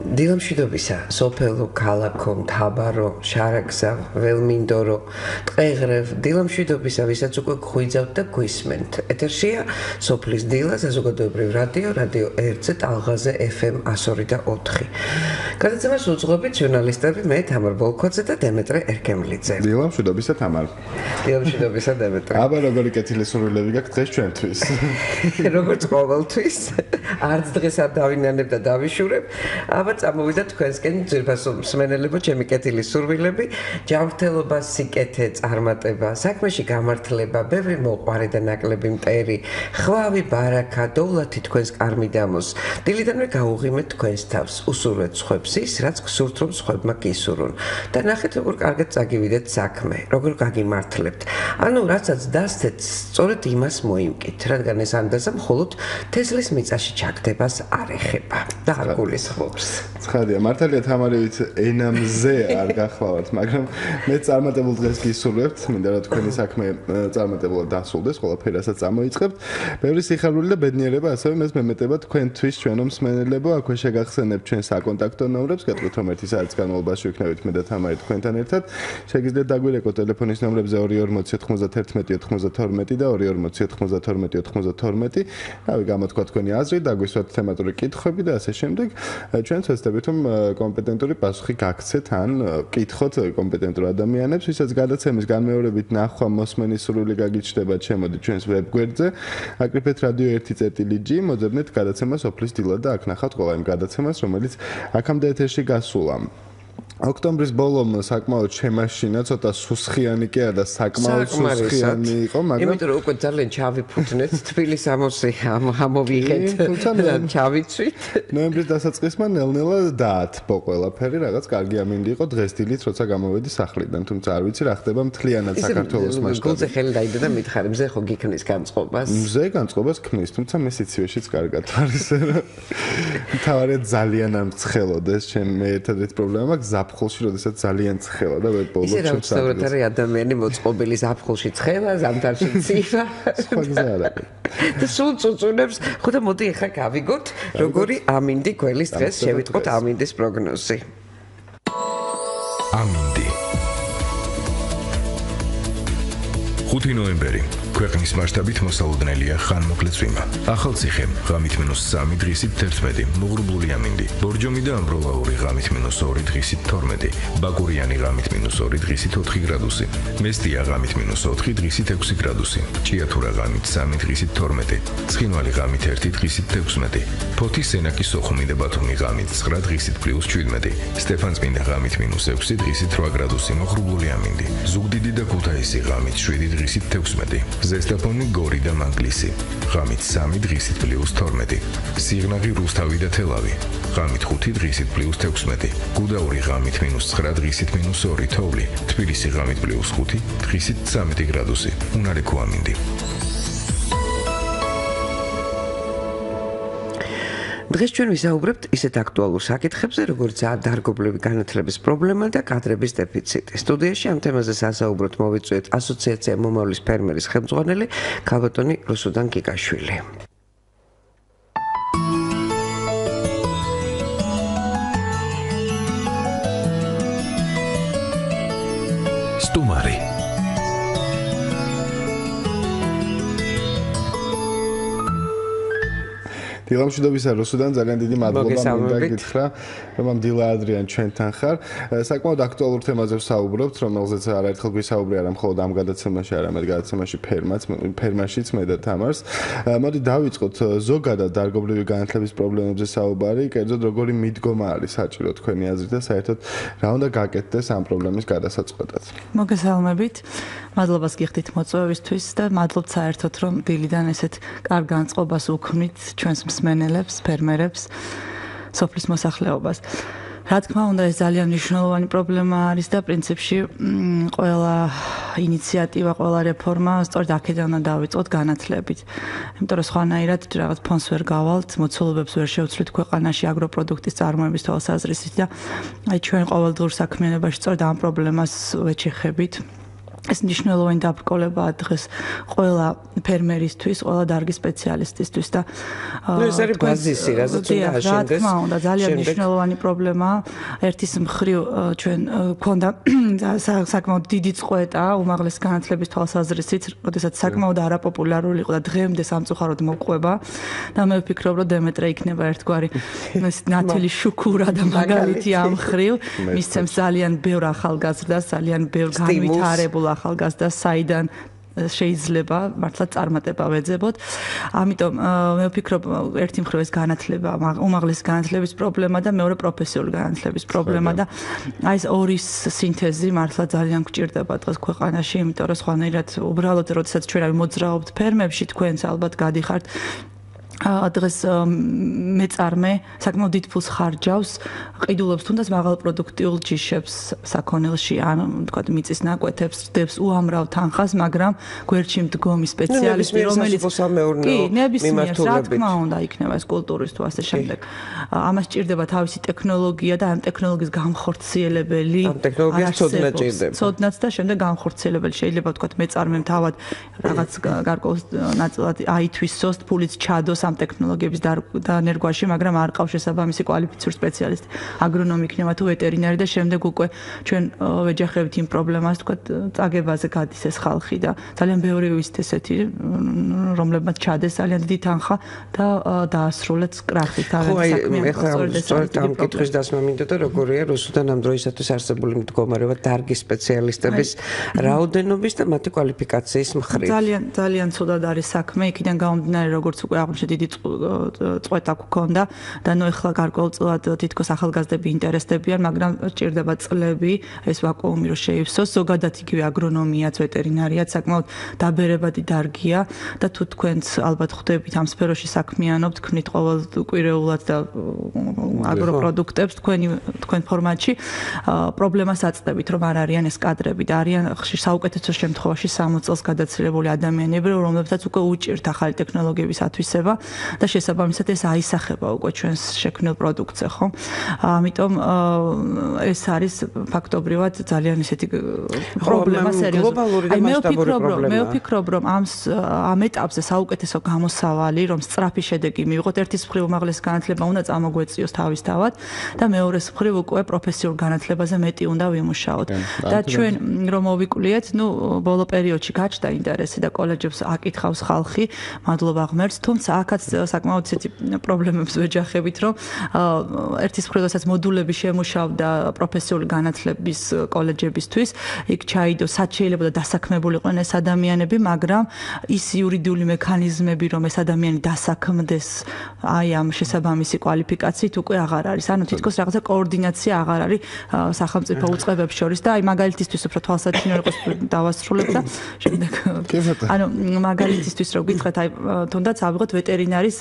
დილამშვიდობისა, სოფელო, ქალაქო, მთავარო, შარაგზა, ველმინდორო, ტყეღრევ, დილამშვიდობისა, ვისაც უკვე გვხვიძავთ და გვისმენთ. ეთერშია სოფლის დილა, საზოგადოებრივ რადიო, რადიო RZ ალღაზე FM 102.4. გადაცემას უძღვებით ჟურნალისტები მე თამარ ბოლქვაძე და დემეტრე ერკემლიძე. დილამშვიდობისა თამარ. დილამშვიდობისა დემეტრე. აბა როგორი კეთილისურვილები გაქვთ დღეს ჩვენთვის. როგორც ყოველთვის, არც დღეს არ დავინანებ და დავიშურებ. აბა წამოვიდა თქვენსკენ ძვირფასო მსმენელებო, ჩემი კეთილისურვილები, ჯანმრთელობა, სიკეთე, წარმატება, საქმეში გამართლება, ბევრი მოყვარე და ნაკლები მტერი, ხვავი, ბარაკა, დოვლათი თქვენს კარმიდამოს. დილიდანვე გაუღიმეთ თქვენს თავს, უსურვეთ სხვებს ის, რაც გსურთ რომ სხვებმა გისურვონ. და ნახეთ როგორ კარგად წაგივიდეთ საქმე, როგორ გაგიმართლებთ. ანუ რასაც დასცეთ, სწორედ იმას მოიმკით, რადგან ეს ანდაზა მხოლოდ თესლის მიწაში ჩაგდებას არ ეხება და არ გულისხმობს. ცხადია, მართალია თამარევით ენამზე არ გახლავართ, მაგრამ მე წარმატებულ დღეს გისურვებთ, მინდა რომ თქვენი საქმე წარმატებულად დასრულდეს, ყველაფერასაც წამოიწყებთ. ბევრი სიხარული და ბედნიერება ასევე მეს მემეტება თქვენთვის, ჩვენო მსმენელებო, აქვე შეგახსენებთ ჩვენ საკონტაქტო ნომრებს, გეტყვით რომ 1 საათის განმავლობაში ვიქნებით მე და თამარი თქვენთან ერთად. შეგიძლიათ დაგვირეკოთ ტელეფონის ნომრებზე 22409192 და 22409292. რავი, გამოთქვა თქვენი აზრი, დაგვისვათ თემატური კითხვები და ასე შემდეგ. ჩვენც ვეცდებით რომ კომპეტენტური პასუხი გაგცეთ ან კითხოთ კომპეტენტურ ადამიანებს, ვისაც გადაცემის განმეორებით ნახვა მოსმენის სურვილი გაგიჩნდება, შემოდით ჩვენს ვებგვერდზე აკრიფეთ რადიო 1.g, მოძებნეთ გადაცემა სოფლის დილა და აქ ნახავთ ყველა იმ გადაცემას, რომელიც აქამდე ეთერში გასულა. ოქტომბრის ბოლომ საკმაოდ შემაშინა, ცოტა სუსხიანი კი არა და საკმაოდ სუსხიანი იყო, მაგრამ იმიტომ რომ უკვე ძალიან ჩავიფუთნეთ, თბილის ამოსი ამოვიღეთ და ჩავიცვით. ნოემბრის დასაწყისმა ნელ-ნელა დაათბო ყველაფერი, რაღაც კარგი ამინდი იყო დღეს დილით, როცა გამოვედი სახლიდან, თუმცა არ ვიცი რა ხდება მთლიანად საქართველოს მასშტაბით. გულზე ხელი დაიდო და მითხარი, მზე ხო გიქმნის განწყობას? მზე განწყობას ქმნის, თუმცა მე სიცივეშიც კარგად არის. მთავარია ძალიან არ მცხელოდეს, მე ერთადერთი პრობლემა მაქვს ზაფხულში, როდესაც ძალიან ცხელა და ვერ ბოლოს ისე რა უცნაურად არის ადამიანი მოწყობილი ზაფხულში ცხელა, ზამთარში ცივა. სხვა გზა არ არის. და სულ წუწუნებს, ხო და მოდი ახლა გავიგოთ, როგორი ამინდი გველის დღეს შევიტყოთ ამინდის პროგნოზი. ამინდი 5 ნოემბერი ქვეყნის მასშტაბით მოსალოდნელია ხანმოკლე წვიმა. ახალციხე ღამით -3 დღისით 11, მოღრუბლული ამინდი. ბორჯომი და ამბროლაური ღამით -2 დღისით 12, ბაკურიანი ღამით -2 დღისით 4 გრადუსი. მესტია ღამით -4 დღისით 6 გრადუსი. ჭიათურა ღამით 3 დღისით 12, ცხინვალი ღამით 1 დღისით 16, ფოთი სენაკი სოხუმი და ბათუმი ღამით 9 დღისით +17, სტეფანწმინდა ღამით -6 დღისით 8 გრადუსი, მოღრუბლული ამინდი. ზუგდიდი და ქუთაისი ღამით 7 დღისით 16, ზესტაფონი, გორი და მანგლისი ღამით 3 დღისით +12, სიღნაღი, რუსთავი და თელავი ღამით 5 დღისით +16, გუდაური ღამით -9 დღისით -2, თოვლი, თბილისი ღამით +5 დღისით 13 გრადუსი, უნარეკო ამინდი. დღეს ჩვენ ვისაუბრებთ ისეთ აქტუალურ საკითხებზე, როგორიცაა დარგობლივი განათლების პრობლემა და კადრების დეფიციტი. სტუდიაში ამ თემაზე სასაუბროდ მოვიწვიეთ ასოციაცია მომავლის ფერმერის ხელმძღვანელი ქალბატონი რუსუდან გიგაშვილი. სტუმარი დილამშვიდობისა რუსუდან, ძალიან დიდი მადლობა მინდა გითხრა, რომ ამ დილა ადრიან ჩვენთან ხარ. საკმაოდ აქტუალურ თემაზე ვსაუბრობთ, რომელზეც არაერთხელ გვისაუბრე არა მხოლოდ ამ გადაცემაში, არამედ გადაცემაში ფერმაშიც მე და თამარს. მოდი დავიწყოთ ზოგადად დარგობლივი განათლების პრობლემებზე საუბარი, კერძოდ როგორი მიდგომა არის საჭირო თქვენი აზრით და საერთოდ რა უნდა გაკეთდეს ამ პრობლემის გადასაწყვეტად. მოგესალმებით. მადლობას გიხდით მოწვევისთვის და მადლობთ საერთოდ რომ დილიდან ესეთ კარგ განწყობას უქმნით ჩვენს მსმენელებს, ფერმერებს, სოფლის მოსახლეობას. რა თქმა უნდა, ეს ძალიან მნიშვნელოვანი პრობლემა არის და პრინციპში ყველა ინიციატივა, ყველა რეფორმა სწორედ აქედან უნდა დავიწყოთ განათლებით. იმიტომ რომ სხვანაირად რაღაც ფონს ვერ გავალთ, მოცულობებს ვერ შევცვლით ქვეყანაში აგროპროდუქტის წარმოების თვალსაზრისით და აი ჩვენ ყოველდღიურ საქმიანობაში სწორედ ამ პრობლემას ვეჩეხებით. ეს მნიშვნელოვანი დაბრკოლებაა დღეს ყველა ფერმერისთვის, ყველა დარგის სპეციალისტისთვის და ეს არის ბაზისი, რაზეც უნდა აშენდეს. რა თქმა უნდა, ძალიან მნიშვნელოვანი პრობლემაა. ერთის მხრივ ჩვენ გვქონდა საკმაოდ დიდი წყვეტა უმაღლეს განათლების თვალსაზრისით, როდესაც საკმაოდ არაპოპულარული იყო და დღემდე სამწუხაროდ მოყვება და მე ვფიქრობ, რომ დემეტრე იქნება ერთგვარი ნათელი შუქურა და მაგალითი ამ მხრივ მისცემს ძალიან ბევრ ახალგაზრდას, ძალიან ბევრ განვითარებულ ახალგაზრდას, საიდან შეიძლება მართლა წარმატება ვეძებოთ. ამიტომ მე ვფიქრობ, ერთი მხრივ ეს განათლება, უმაღლესი განათლების პრობლემა და მეორე პროფესიული განათლების პრობლემა და აი ესორის სინთეზი მართლა ძალიან გვჭირდება დღეს ქვეყანაში, იმიტომ რომ სხვანაირად უბრალოდ როდესაც ჩვენ მოძრაობთ ფერმებში, თქვენც ალბათ გადიხართ დღეს მეწარმე საკმაოდ დიდ ფულს ხარჯავს ყიდულობს თუნდაც მაღალპროდუქტიულ ჯიშებს საქონელში ან თქვა მიწის ნაკვეთებს დებს უამრავ თანხას მაგრამ გვერდში მდგომი სპეციალისტი რომელიც კი ნებისმიერ რა თქმა უნდა იქნება ეს კულტურის თუ ასე შემდეგ ამას ჭირდება თავისი ტექნოლოგია და ამ ტექნოლოგიის განხორციელებელი ამ ტექნოლოგიას ცოდნა ჭირდება ცოდნაც და შემდეგ განხორციელებელი შეიძლება თქვა მეწარმემ თავად რაღაც გარკვეულ ნაწილად აითვისოს ფულიც ჩადოს ამ ტექნოლოგიების დანერგვაში, მაგრამ არ ყავს შესაბამისი კვალიფიციური სპეციალისტი. აგრონომი იქნება თუ ვეტერინარი და შემდეგ უკვე ჩვენ ვეჯახებით იმ პრობლემას, თქვა, წაგებაზე გადის ეს ხალხი და ძალიან ბევრი ვისთ ესეთი, რომლებმაც ჩადეს ძალიან დიდი თანხა და დაასრულეთ კრახით თავისი საქმე. სწორედ ამ კითხვის დასმა მინდოდა, როგორია რუსუდან ამ დროისათვის არსებული მდგომარეობა დარგის სპეციალისტების რაოდენობის და მათი კვალიფიკაციის მხრივ. ძალიან ცუდად არის საქმე, იქიდან გამომდინარე, როგორც უკვე აღმოჩნდა დიდი წყვეტა გვქონდა და ნუ ეხლა გარკვეულწილად თითქოს ახალგაზრდები ინტერესდებიან, მაგრამ ჭირდება წლები ეს ვაკუუმი რომ შეივსოს. ზოგადად იგივე აგრონომიაც, ვეტერინარიაც საკმაოდ დაბერებადი დარგია და თუ თქვენც ალბათ ხვდებით ამ სფეროში საქმიანობთ, ქმნით ყოველკვირეულად და აგროპროდუქტებს თქვენ ფორმატში პრობლემას აწდებით, რომ არ არიან ეს კადრები და არიან ხშირ საუკეთესო შემთხვევაში 60 წელს გადაცილებული ადამიანები, რომლებსაც უკვე უჭირთ ახალი ტექნოლოგიების ათვისება და შესაბამისად ეს აისახება უკვე ჩვენს შექმნილ პროდუქტზე, ხო? ამიტომ ეს არის ფაქტობრივად ძალიან ისეთი პრობლემა სერიოზული. აი მე ვფიქრობ, რომ ამ ეტაპზე საუკეთესო გამოსავალი, რომ სწრაფი შედეგი მივიღოთ, ერთის მხრივ უმაღლესი განათლება უნდა წამოგვეწიოს თავისთავად და მეორეს მხრივ უკვე პროფესიულ განათლებაზე მეტი უნდა ვიმუშაოთ. და ჩვენ რომ მოვიკვლიეთ, ბოლო პერიოდში გაჩნდა ინტერესი და კოლეჯებს აკითხავს ხალხი, მადლობა ღმერთს, თუმცა აქაც საკმაოდ ისეთი პრობლემებს ვეჯახებით, რომ ერთის მხრივ რასაც მოდულები შემუშავდა პროფესიული განათლების კოლეჯებისთვის, იქ ჩაიდო სად შეიძლება და დასაქმებულიყვნენ ეს ადამიანები, მაგრამ ის იურიდიული მექანიზმები, რომ ეს ადამიანი დასაქმდეს აი ამ შესაბამისი კვალიფიკაციით უკვე აღარ არის. ანუ თითქოს რაღაცა კოორდინაცია აღარ არის სახელმწიფო უწყებებს შორის და აი მაგალითისთვის უფრო თვალსაჩინო იყოს დავასრულებ და შემდეგ ანუ მაგალითისთვის რო გითხრათ აი თუნდაც ავიღოთ ვეტერინარის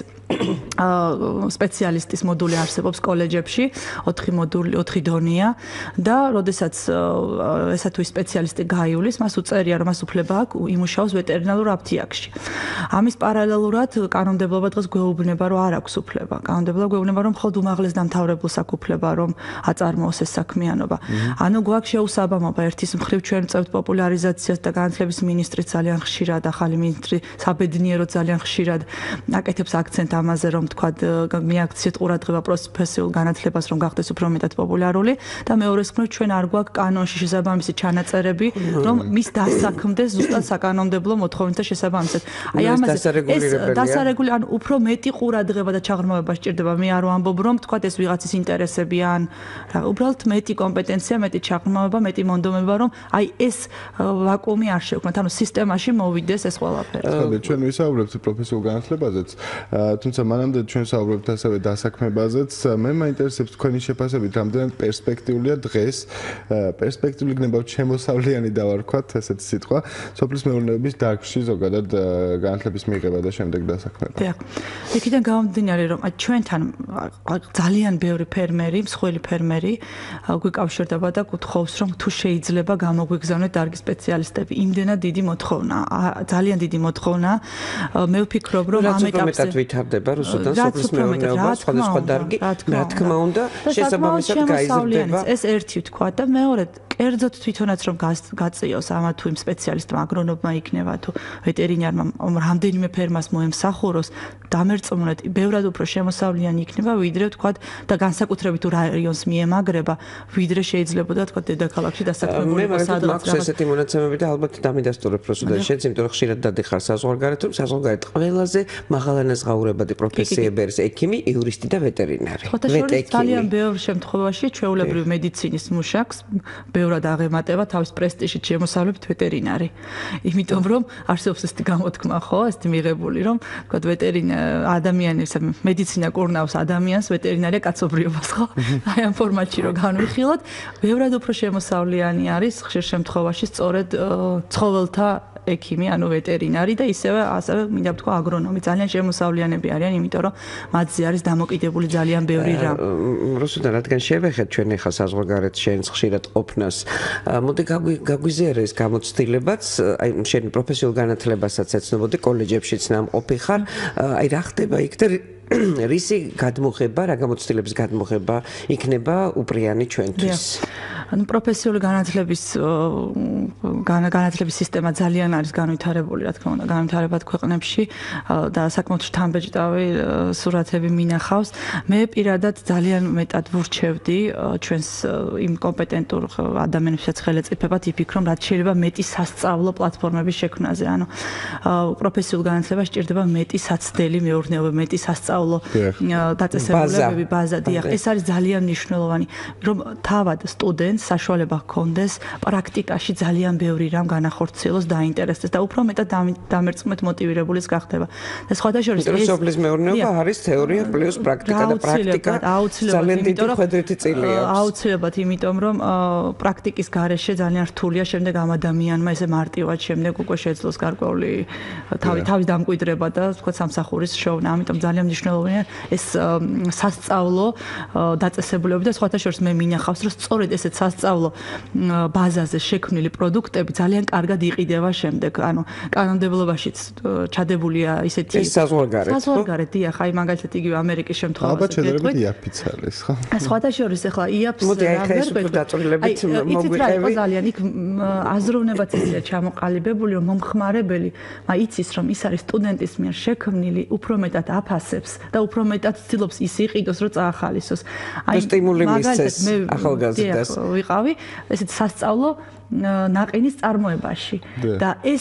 სპეციალისტის მოდული არსებობს კოლეჯებში, 4 მოდული, 4 დონეა და როდესაც ესა თუ სპეციალისტი გაივლის, მას უწერია, რომ მას უფლება აქვს იმუშაოს ვეტერინარულ აფთიაქში. ამის პარალელურად კანონმდებლობა დღეს გვეუბნება, რომ არ აქვს უფლება. კანონმდებლობა გვეუბნება, რომ მხოლოდ უმაღლეს დამთავრებულს აქვს უფლება, რომ აწარმოოს ეს საქმიანობა. ანუ გვაქვს შეუსაბამობა ერთის მხრივ ჩვენ წევთ პოპულარიზაციას და განათლების მინისტრი ძალიან ხშირად, ახალი მინისტრი საბედნიერო ძალიან ხშირად აკეთებს აქცენტ ამაზე, რომ თქვა მიაქციეთ ყურადღება პროფესიულ განათლებას, რომ გახდეს უფრო მეტად პოპულარული და მეორეს მხრივ ჩვენ არ გვაქვს კანონში შესაბამისი ჩანაწერები, რომ მის დასაქმდეს ზუსტად საკანონმდებლო მოთხოვნითა შესაბამისად. აი ამაზე დასარეგული, ანუ უფრო მეტი ყურადღება და ჩაღრმავება სჭირდება. მე არ ვამბობ, რომ თქვა ეს ვიღაცის ინტერესები ან რა, უბრალოდ მეტი კომპეტენცია, მეტი ჩაღრმავება, მეტი მონდომება, რომ აი ეს ვაკუუმი არ შევქმნათ, ანუ სისტემაში მოვიდეს ეს ყველაფერი. ხოდა ჩვენ ვისაუბრებთ პროფესიულ განათლებაზეც, თუმცა მანამდე ჩვენ საუბრობთ ასევე დასაქმებაზეც. მე მაინტერესებს თქვენი შეფასებით, რამდენად პერსპექტიულია დღეს, პერსპექტიული გნებავ შემოსავლიანი დავარქვათ ესეთი სიტყვა, სოფლის მეურნეობის დარგში ზოგადად განათლების მიღება და შემდეგ დასაქმება. დიახ. იქიდან გამომდინარე, რომ ჩვენთან ძალიან ბევრი ფერმერი, მსხვილი ფერმერი გვიკავშირდება და გთხოვს, რომ თუ შეიძლება გამოგვიგზავნეთ დარგის სპეციალისტები. იმდენად დიდი მოთხოვნა, ძალიან დიდი მოთხოვნა. მე ვფიქრობ, რომ ამ ეტაპზე მეტად ვითარდება რუსუდან სოფლის მეურნეობა, სხვადასხვა დარგი, რა თქმა უნდა, შესაბამისად გაიზრდება. ეს ერთი ვთქვა და მეორე კერძოდ თვითონაც რომ გაწიოს ამა თუ იმ სპეციალისტმა, აგრონომმა იქნება თუ ვეტერინარმა რამდენიმე ფერმას მოემსახუროს, დამერწმუნეთ, ბევრად უფრო შემოსავლიანი იქნება, ვიდრე ვთქვათ და განსაკუთრებით თუ რაიონს მიემაგრება, ვიდრე შეიძლებოდა ვთქვათ დედაქალაქში დასაქმებული მოსადაც. მაქვს ესეთი მონაცემები და ალბათ დამიდასტურებ პროცედურას შეძ, იმიტომ რომ ხშირად დადიხარ საზღვარგარეთ, რომ საზღვარგარეთ ყველაზე მაღალანაზღაურებადი პროფესიები არის ექიმი, იურისტი და ვეტერინარი. ძალიან ბევრ შემთხვევაში ჩვეულებრივ მედიცინის მუშაკს ბევრად აღემატება თავის პრესტიჟით შემოსავლებით ვეტერინარი. იმიტომ რომ არსებობს ესეთი გამოთქმა, ხო, ესეთი მიღებული, რომ ვთქვათ ადამიანის მედიცინა კურნავს ადამიანს, ვეტერინარია კაცობრიობას, ხო? აი ამ ფორმატში რომ განვიხილოთ, ბევრად უფრო შემოსავლიანი არის ხშირ შემთხვევაში სწორედ ცხოველთა ექიმი, ანუ ვეტერინარი და ასევე მინდა ვთქვა აგრონომი, ძალიან შემოსავლიანები არიან, იმიტომ რომ მათზე არის დამოკიდებული ძალიან ბევრი რამ. რუსუდან რადგან შევეხეთ ჩვენ ახლა საზღვარგარეთ შენს ხშირად ყოფნას, მოდი გაგვიზიარე ეს გამოცდილებაც, აი შენ პროფესიულ განათლებასაც ეცნობოდი, კოლეჯებშიც ნამყოფი ხარ, აი რა ხდება იქ და რისი გადმოხება, რა გამოცდილების გადმოხება იქნება უპრიანი ჩვენთვის? ანუ პროფესიული განათლების სისტემა ძალიან არის განვითარებული, რა თქმა უნდა, განვითარებად ქვეყნებში და საკმაოდ შთამბეჭდავი სურათები მინახავს. მე პირადად ძალიან მეტად ვურჩევდი ჩვენს იმ კომპეტენტურ ადამიანებსაც ხელეწიფებად იფიქრონ, რაც შეიძლება მეტი სასწავლო პლატფორმების შექმნაზე. ანუ პროფესიულ განათლებას სჭირდება მეტი საცდელი მეურნეობა, მეტი სასწავლო დაწესებულებები, ბაზა. დიახ, ეს არის ძალიან მნიშვნელოვანი, რომ თავად სტუდენტს საშუალება ჰქონდეს პრაქტიკაში ძალიან ბევრი რამ განახორციელოს, დაინტერესდეს და უფრო მეტად დამერწმუნეთ მოტივირებულიც გახდება. და სხვადასხვა სოფლის მეურნეობა არის თეორია პლუს პრაქტიკა და პრაქტიკა ძალიან დიდი ხვედრითი წილი აქვს. აუცილებლად, იმიტომ რომ პრაქტიკის გარეშე ძალიან რთულია შემდეგ ამ ადამიანმა ესე მარტივად შემდეგ უკვე შეძლოს გარკვეული თავის დამკვიდრება და თქვა სამსახურის შოვნა. ამიტომ ძალიან მნიშვნელოვანია ეს სასწავლო დაწესებულებები და სხვადასხვა მე მინახავს, რომ სწორედ ესეთ სასწავლო ბაზაზე შექმნილი პროდუქტები ძალიან კარგად იყიდება შემდეგ. ანუ კანონმდებლობაშიც ჩადებულია ისეთი საზღვარგარეთ, დიახ, აი მაგალითად იგივე ამერიკის შემთხვევაში. ალბათ შეიძლება იაფიც არის, ხო? სხვადასხვა ახლა იაფს მოდი აი ეს უფრო დაწვრილებით მოგვიყევი. ძალიან იქ აზროვნებაც ისეა ჩამოყალიბებული, რომ მომხმარებელი იცის, რომ ის არის სტუდენტის მიერ შექმნილი, უფრო მეტად აფასებს და უფრო მეტად ცდილობს ის იყიდოს, რომ წაახალისოს. აი სტიმული მისცეს ახალგაზრდას. ვიყავი ესეთ სასწავლო ნაყინის წარმოებაში და ეს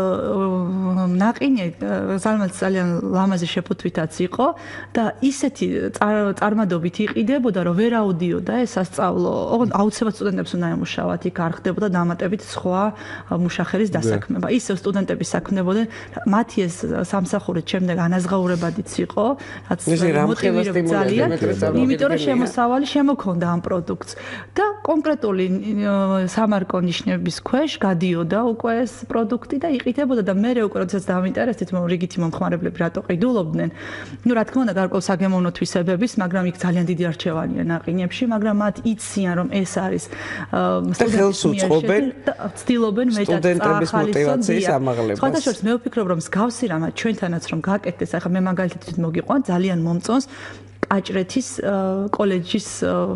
ნაყინი ძალიან ლამაზი შეფუთვითაც იყო და ისეთი წარმადობით იყიდებოდა, რომ ვერ აუდიოდა ეს სასწავლო. აუცილებლად სტუდენტებს უნდა ემუშავათ, იქ არ ხდებოდა დამატებით სხვა მუშახერის დასაქმება. ისევ სტუდენტები საქმნებოდნენ, მათი ეს სამსახურით შემდეგ ანაზღაურებადიც იყო, რაც მოტივირებს ძალიან, იმიტომ რომ შემოსავალი შემოქონდა ამ პროდუქტს და კონკრეტული სამარკო ნიშნების ქვეშ გადიოდა უკვე ეს პროდუქტი და იყიდებოდა და მე უკვე როდესაც დავინტერესდით რიგითი მომხმარებლები რატო ყიდულობდნენ. ნუ რა თქმა უნდა გარკვეულ საგემოვნო თვისებების, მაგრამ იქ ძალიან დიდი არჩევანია ნაყინებში, მაგრამ მათ იციან რომ ეს არის სტუდენტების ცდილობენ მეტად სტუდენტების მოტივაციის ამაღლებას. სხვადასხვა მე ვფიქრობ რომ მსგავსი რამაც ჩვენთანაც რომ გაკეთდეს, ახლა მე მაგალითად მოგიყვან ძალიან მომწონს აჭრეთის კოლეჯის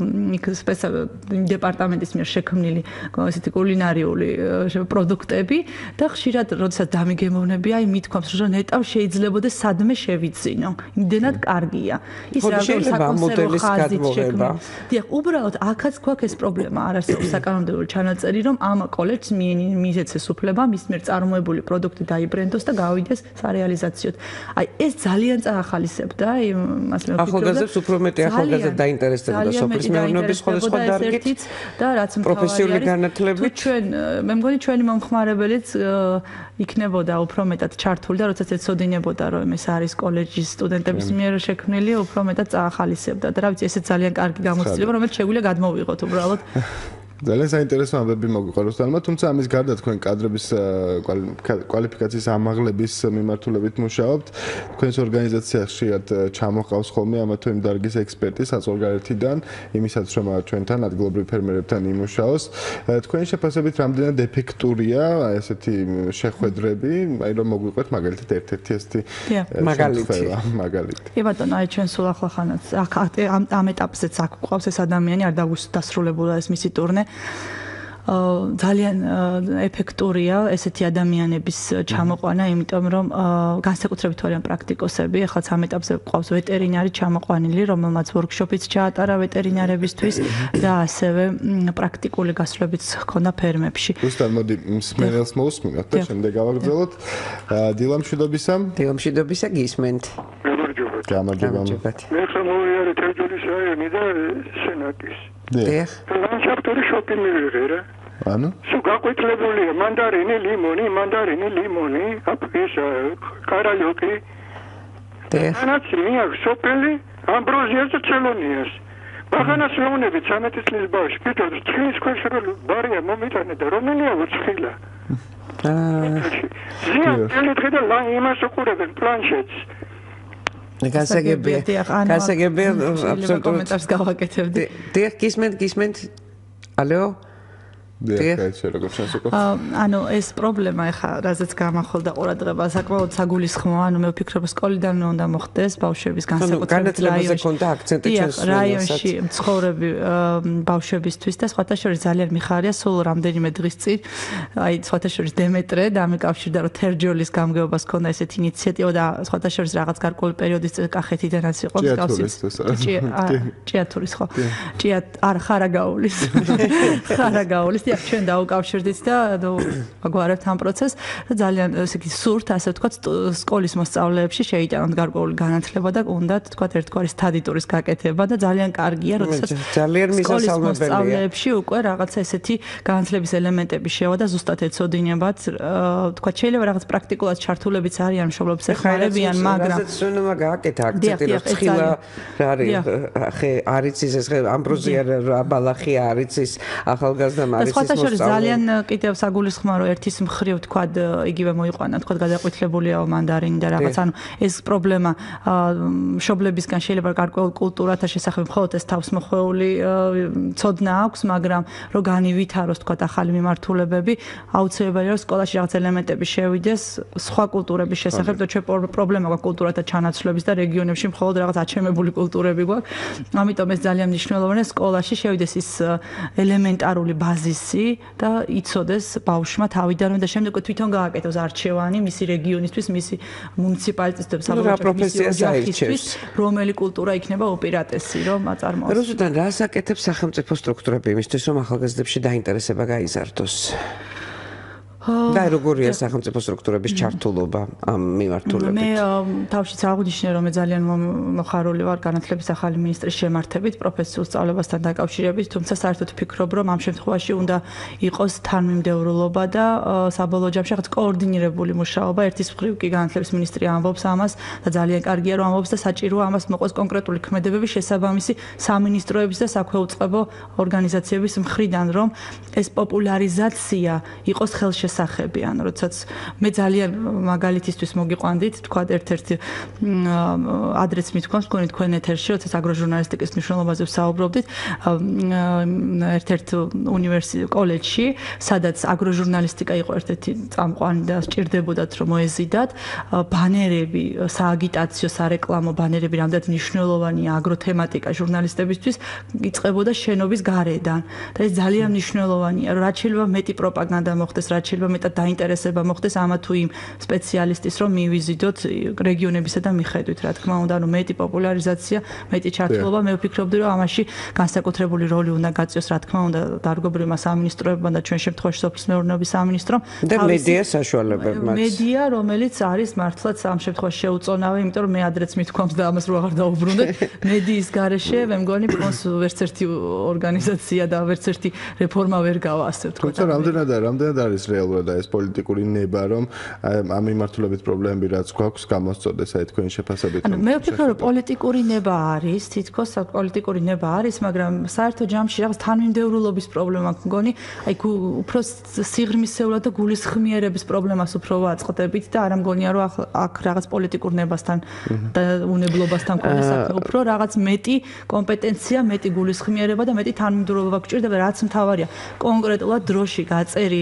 დეპარტამენტის მიერ შექმნილი ესეთი კულინარიული პროდუქტები და ხშირად როდესაც დამიგემოვნები, აი მithქვამს რომ ნეტავ შეიძლებოდა სადმე შევიძინო. იმდენად კარგია. ის რაღაც საკონსერვო ხაზით შექმნილი. დიახ, უბრალოდ აქაც გვაქვს ეს პრობლემა, არ არსებობს საკანონმდებლო ჩანაწერი, რომ ამ კოლეჯს მიეცეს უფლება მის მიერ წარმოებული პროდუქტი დაიბრენდოს და გავიდეს სარეალიზაციოდ. აი ეს ძალიან წაახალისებდა, აი მასle ვფიქრობ უფრო მეტი ახალგაზრდა დაინტერესდებოდა სოფლის მეურნეობის სხვადასხვა დარგით და რაც პროფესიული განათლებით. ჩვენ მე მგონი ჩვენი მომხმარებელიც იქნებოდა უფრო მეტად ჩართული და როდესაც ეცოდინებოდა რომ ეს არის კოლეჯის სტუდენტების მიერ შექმნილი, უფრო მეტად წაახალისებდა და რა ვიცი, ესეც ძალიან კარგი გამოცდილება, რომელიც შეგვიძლია გადმოვიღოთ უბრალოდ. ძალიან საინტერესო ამბები მოგვიყვა რუსთავმა, თუმცა ამის გარდა თქვენ კადრების კვალიფიკაციის ამაღლების მიმართულებით მუშაობთ. თქვენს ორგანიზაციაში ხშირად ჩამოყავს ხოლმე ამა თუ იმ დარგის ექსპერტი საზღვარგარეთიდან, იმისაც რომ ჩვენთან ადგილობრივ ფერმერებთან იმუშაოს. თქვენი შეფასებით რამდენად ეფექტურია ესეთი შეხვედრები, აი რომ მოგვიყვეთ მაგალითად ერთ-ერთი ესეთი მაგალითი. კი ბატონო, აი ჩვენ სულ ახლახანაც ამ ეტაპზეც აქ გვყავს ეს ადამიანი, არ დასრულებულა ეს მისი ტურნე. ძალიან ეფექტურია ესეთი ადამიანების ჩამოყვანა, იმიტომ რომ განსაკუთრებით არიან პრაქტიკოსები, ახლა ამ ეტაპზე ყავს ვეტერინარი ჩამოყვანილი, რომელმაც ვორქშოპიც ჩაატარა ვეტერინარებისთვის და ასევე პრაქტიკული გასვლებიც ჰქონდა ფერმებში. ზუსტად მოდი მსმენელს მოусმინოთ და შემდეგ გავაგრძელოთ. დილამშვიდობისა. დილამშვიდობისა გისმენთ. გამარჯობა. მე ხმოვიარე თერჯოლის რაიონი და სენატის. დიახ. ლანდშაფტური შოკი მივიღე რა. ანუ? სულ გაყვეთლებულია მანდარინი, ლიმონი, აპის კარალიოკი. დიახ. ანაცი მიაქვს სოფელი ამბროზიას და ცელონიას. ბაღანას მეუნები 13 წლის ბავშვი კიდევ ცხლის ქვეშ ბარია მომიტანა და რომელია უცხილა. ზიან ტელეტრე და იმას უყურებენ პლანშეტს. გასაგებია აბსოლუტურად კომენტარს გავაკეთებდი. დიახ, გისმენთ. ალო? ანუ ეს პრობლემა ეხა რაზეც გამახოლდა ყურადღება საკმაოდ საგულისხმოა, ანუ მე ვფიქრობ სკოლიდან უნდა მოხდეს ბავშვების განსაკუთრებით რაიონში მცხოვრები ბავშვებისთვის და სხვათა შორის ძალიან მიხარია სულ რამდენიმე დღის წინ აი სხვათა შორის დემეტრე დამეკავშირდა რომ თერჯოლის გამგეობას ქონდა ესეთი ინიციატივა და სხვათა შორის რაღაც გარკვეული პერიოდის წინ კახეთიდანაც იყო ჭიათურის ხო არა ხარაგაულის ჩვენ დაუკავშირდით და აგვარებთ ამ პროცესს და ძალიან ესე იგი სურთ ასე ვთქვათ სკოლის მოსწავლეებში შეიტანოთ გარკვეული განათლება და უნდათ ვთქვათ ერთგვარი სტატიტურის გაკეთება და ძალიან კარგია როდესაც ძალიან მისასალმებელია მოსწავლეებში უკვე რაღაცა ესეთი განათლების ელემენტები შევა და ზუსტად ეცოდინებათ ვთქვათ შეიძლება რაღაც პრაქტიკულად ჩართულებიც არიან მშობლებს ეხმარებიან მაგრამ რასაც უნდა გააკეთა აქცენტი რომ ცხილა რა არის არიცის ეს ამბროზია ბალახი არიცის ახალგაზრდა მარიცის სხვათა შორის ძალიან კიდევ საგულისხმოა რომ ერთის მხრივ ვთქვათ იგივე მოიყვანა ვთქვათ გადაყვითლებულია მანდარინი და რაღაც ანუ ეს პრობლემა მშობლებისგან შეიძლება გარკვეულ კულტურათა შესახებ მხოლოდ ეს თავსმოხვეული ცოდნა აქვს მაგრამ რომ განივითაროს ვთქვათ ახალი მიმართულებები აუცილებელია რომ სკოლაში რაღაც ელემენტები შევიდეს სხვა კულტურების შესახებ და ჩვენ პრობლემა გვაქვს კულტურათა ჩანაცვლების და რეგიონებში მხოლოდ რაღაც აჩემებული კულტურები გვაქვს ამიტომ ეს ძალიან მნიშვნელოვანია სკოლაში შევიდეს ის ელემენტარული ბაზისი და იცოდეს ბავშვმა თავიდანვე და შემდეგ თვითონ გააკეთოს არჩევანი მისი რეგიონისთვის, მისი მუნიციპალიტეტის საბჭოების რომელი კულტურა იქნება უპირატესი, რომ აწარმოოს. რუსუდან რას აკეთებს სახელმწიფო სტრუქტურები იმისთვის, რომ ახალგაზრდებში დაინტერესება გაიზარდოს? და როგორია სახელმწიფო სტრუქტურების ჩართულობა ამ მიმართულებით? მე თავშიც აღვნიშნე რომ მე ძალიან მოხარული ვარ განათლების ახალი მინისტრის შემართებით პროფესიულ სწავლებასთან დაკავშირებით, თუმცა საერთოდ ვფიქრობ რომ ამ შემთხვევაში უნდა იყოს თანმიმდევრულობა და საბოლოო ჯამში რაღაც კოორდინირებული მუშაობა. ერთის მხრივ კი განათლების მინისტრი ამბობს ამას და ძალიან კარგია რომ ამბობს და საჭიროა ამას მოყოს კონკრეტული ქმედებები შესაბამისი სამინისტროების და საქვეუწყებო ორგანიზაციების მხრიდან რომ ეს პოპულარიზაცია იყოს ხელშესახები. ანუ როდესაც მე ძალიან მაგალითისთვის მოგიყვანდით თქვა ერთ-ერთი ადრესს მithქვამს თქვენ ეთერში როდესაც აგროჟურნალისტიკის მნიშვნელობაზე ვსაუბრობდით ერთ-ერთ კოლეჯში სადაც აგროჟურნალისტიკა იყო ერთ-ერთი წამყვანი და სჭირდებოდათ რომ მოეზიდათ ბანერები სააგიტაციო სარეკლამო ბანერები რამდენად მნიშვნელოვანია აგროთემატიკა ჟურნალისტებისთვის იწყებოდა შენობის გარედან და ეს ძალიან მნიშვნელოვანია რომ რაც შეიძლება მეტი პროპაგანდა მოხდეს რაც შეიძლება მეტად დაინტერესება მოხდეს ამა თუ იმ სპეციალისტის რომ მივიზიდოთ რეგიონებისა და მიხედვით რა თქმა უნდა ანუ მეტი პოპულარიზაცია მეტი ჩართულობა მე ვფიქრობდი რომ ამაში განსაკუთრებული როლი უნდა გაწიოს რა თქმა უნდა დარგობრივმა სამინისტროებმა და ჩვენ შემთხვევაში სოფლის მეურნეობის სამინისტრომ და მედია საშუალებებმაც მედია რომელიც არის მართლაც ამ შემთხვევაში შეუწონავი იმიტომ რომ მე ადრეც მithქვამს და ამას რო აღარ დაუბრუნდე მედიის გარეშე მე მგონი ფონს ვერც ერთი ორგანიზაცია და ვერც ერთი რეფორმა ვერ გავა ასე ვთქვათ თუმცა რამდენად არის რეალურად ეს პოლიტიკური ნება რომ ამ მიმართულებით პრობლემები რაც გვაქვს გამოსწოდეს აი თქვენი შეფასებით ანუ მე ვფიქრობ რომ პოლიტიკური ნება არის თითქოს პოლიტიკური ნება არის მაგრამ საერთო ჯამში რაღაც თანმიმდევრულობის პრობლემა მგონი აი უფრო სიღრმისეულად და გულისხმიერების პრობლემას უფრო ვაწყდებით და არ მგონია რომ აქ რაღაც პოლიტიკურ ნებასთან და უნებლობასთან მქონდა საქმე უფრო რაღაც მეტი კომპეტენცია მეტი გულისხმიერება და მეტი თანმიმდევრულობა გვჭირდება რაც მთავარია კონკრეტულად დროში გაწერილი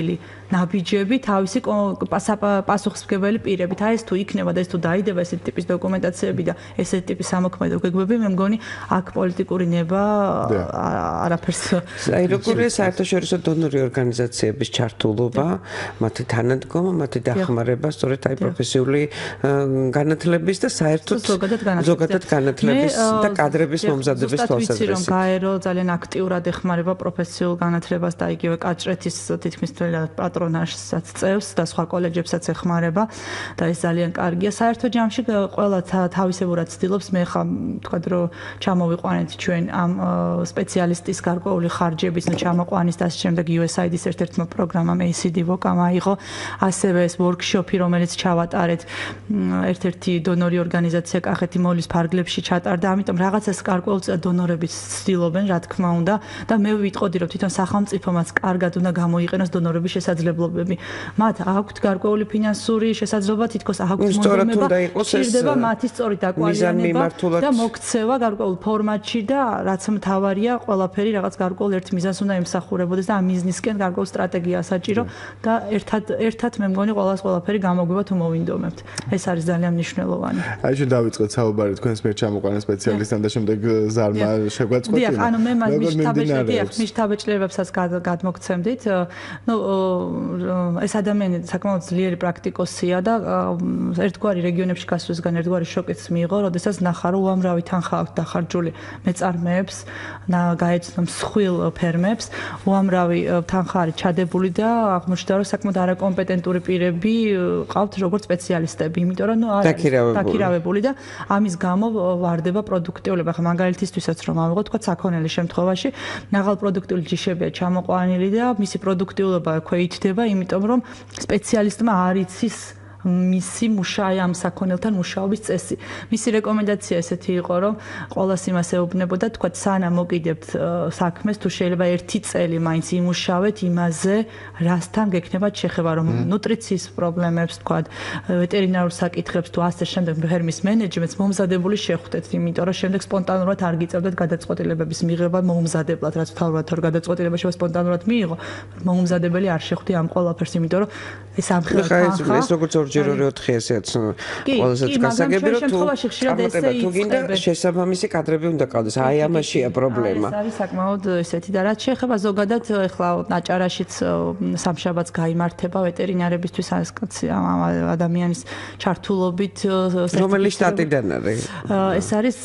ნაბიჯები თავისი პასუხისმგებელი პირებით. აი ეს თუ იქნება და ეს თუ დაიდება ესეთი ტიპის დოკუმენტაციები და ესეთი ტიპის სამოქმედო გეგმები, მე მგონი აქ პოლიტიკური ნება არაფერს. აი როგორია საერთაშორისო დონორი ორგანიზაციების ჩართულობა, მათი თანადგომა, მათი დახმარება სწორედ აი პროფესიული განათლების და საერთოდ ზოგადად განათლების და კადრების მომზადების თვალსაზრისით. რომ გაერო ძალიან აქტიურად ეხმარება პროფესიულ განათლებას და იგივე კაჭრეთის თითქმის პატრონაჟსაც წევს და სხვა კოლეჯებსაც ეხმარება და ეს ძალიან კარგია. საერთო ჯამში ყველა თავისებურად ცდილობს მე ხა თქვა რომ ჩამოვიყვანეთ ჩვენ ამ სპეციალისტის გარკვეული ხარჯების და ჩამოყვანის და ამ შემდეგ USAID-ის ერთ-ერთმა პროგრამამ ACD VOCA აიღო ასევე ეს workshop-ი რომელიც ჩავატარეთ ერთ-ერთი დონორი ორგანიზაცია კახეთი მოლის ფარგლებში ჩატარდა ამიტომ რაღაცას გარკვეულწილად დონორები ცდილობენ რა თქმა უნდა და მე ვიტყოდი რომ თვითონ სახელმწიფომაც კარგად უნდა გამოიყენოს დონორების შესაძლებლობები მათ აქვთ გარკვეული ფინანსური შესაძლებლობა თითქოს აქვთ მონდომება ჭირდება მათი სწორი დაკვალიანება და მოქცევა გარკვეულ ფორმატში და რაც მთავარია ყველაფერი რაღაც გარკვეულ ერთ მიზანს უნდა ემსახურებოდეს და ამ მიზნისკენ გარკვეულ სტრატეგია საჭირო და ერთად მე მგონი ყველაფერი გამოგვივა თუ მოვინდომებთ ეს არის ძალიან მნიშვნელოვანი აი შე დავიწყეთ საუბარი თქვენს მიერ ჩამოყვანა სპეციალისტთან და შემდეგ ზარმა შეგვაწყვეტინა დიახ ანუ მე მიშთაბეჭდილებებსაც გადმოგცემდით ნუ ეს ადამიანი საკმაოდ ძლიერი პრაქტიკოსია და ერთგვარი რეგიონებში გასვლისგან ერთგვარი შოკიც მიიღო როდესაც ნახა რომ უამრავი თანხა აქვს დახარჯული მეწარმეებს გაეცნო მსხვილ ფერმებს უამრავი თანხა არის ჩადებული და აღმოჩნდა რომ საკმაოდ არაკომპეტენტური პირები ყავთ როგორც სპეციალისტები იმიტომ რომ ნუ დაქირავებული და ამის გამო ვარდება პროდუქტიულობა ხა მაგალითისთვისაც რომ ავიღოთ თქვა საქონელი შემთხვევაში მაღალ პროდუქტიული ჯიშებია ჩამოყვანილი და მისი პროდუქტიულობა ქვეითდება იმიტომ რომ სპეციალისტმა არ იცის მისი ამ საქონელთან მუშაობის წესი. მისი რეკომენდაცია ესეთი იყო, რომ ყოველას იმას ეუბნებოდა, თქვა, სანამ მოკიდებთ საქმეს, თუ შეიძლება 1 წელი მაინც იმუშავეთ იმაზე, რასთან გექნებათ შეხება, რომ ნუტრიციის პრობლემებს, თქვა, ვეტერინარულ საკითხებს თუ ასე შემდეგ ფერმის მენეჯმენტს მომზადებული შეხვდეთ, იმიტომ რომ შემდეგ სპონტანურად არ გიწევდეთ გადაწყვეტილებების მიღება მომზადებლად, რაც თავად თორ გადაწყვეტილება შევა სპონტანურად მიიღო, მომზადებელი არ შეხვდი ამ ყველაფერს, იმიტომ რომ ეს ამხელად თანხა ეს როგორც ჯერ 2-4 ესეც ყოველსაც გასაგები რომ თუ გინდა შესაბამისი კადრები უნდა ყავდეს აი ამაშია პრობლემა ეს არის საკმაოდ ესეთი და რაც შეეხება ზოგადად ეხლა ნაჭარაშიც სამშაბათს გაიმართება ვეტერინარებისთვის ამ ადამიანის ჩართულობით რომელი შტატიდან არის ეს არის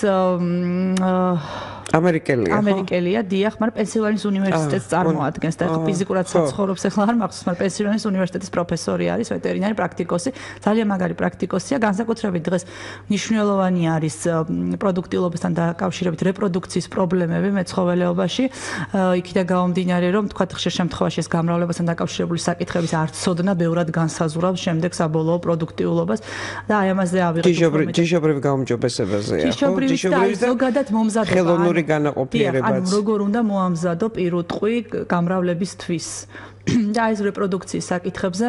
ამერიკელია, დიახ, მაგრამ პენსილვანიის უნივერსიტეტს წარმოადგენს და ფიზიკურად საცხოვრობს ახლა არ მახსოვს, მაგრამ პენსილვანიის უნივერსიტეტის პროფესორი არის, ვეტერინარი პრაქტიკოსი, ძალიან მაგარი პრაქტიკოსია, განსაკუთრებით დღეს მნიშვნელოვანი არის პროდუქტიულობასთან დაკავშირებით რეპროდუქციის პრობლემები მეცხოველეობაში. იქიდან გამომდინარე, რომ თქვა ხშირ შემთხვევაში ეს გამრავლებასთან დაკავშირებული საკითხების არ ცოდნა ბევრად განსაზღვრავს შემდეგ საბოლოო პროდუქტიულობას და აი ამაზე ავიღეთ ჯიშობრივ გაუმჯობესებაზეა, ხო? ჯიშობრივი და ზოგადად მომზადება განაყოფიერებაც. ანუ როგორ უნდა მოამზადო პირუტყვი გამრავლებისთვის. და ეს რეპროდუქციის საკითხებზე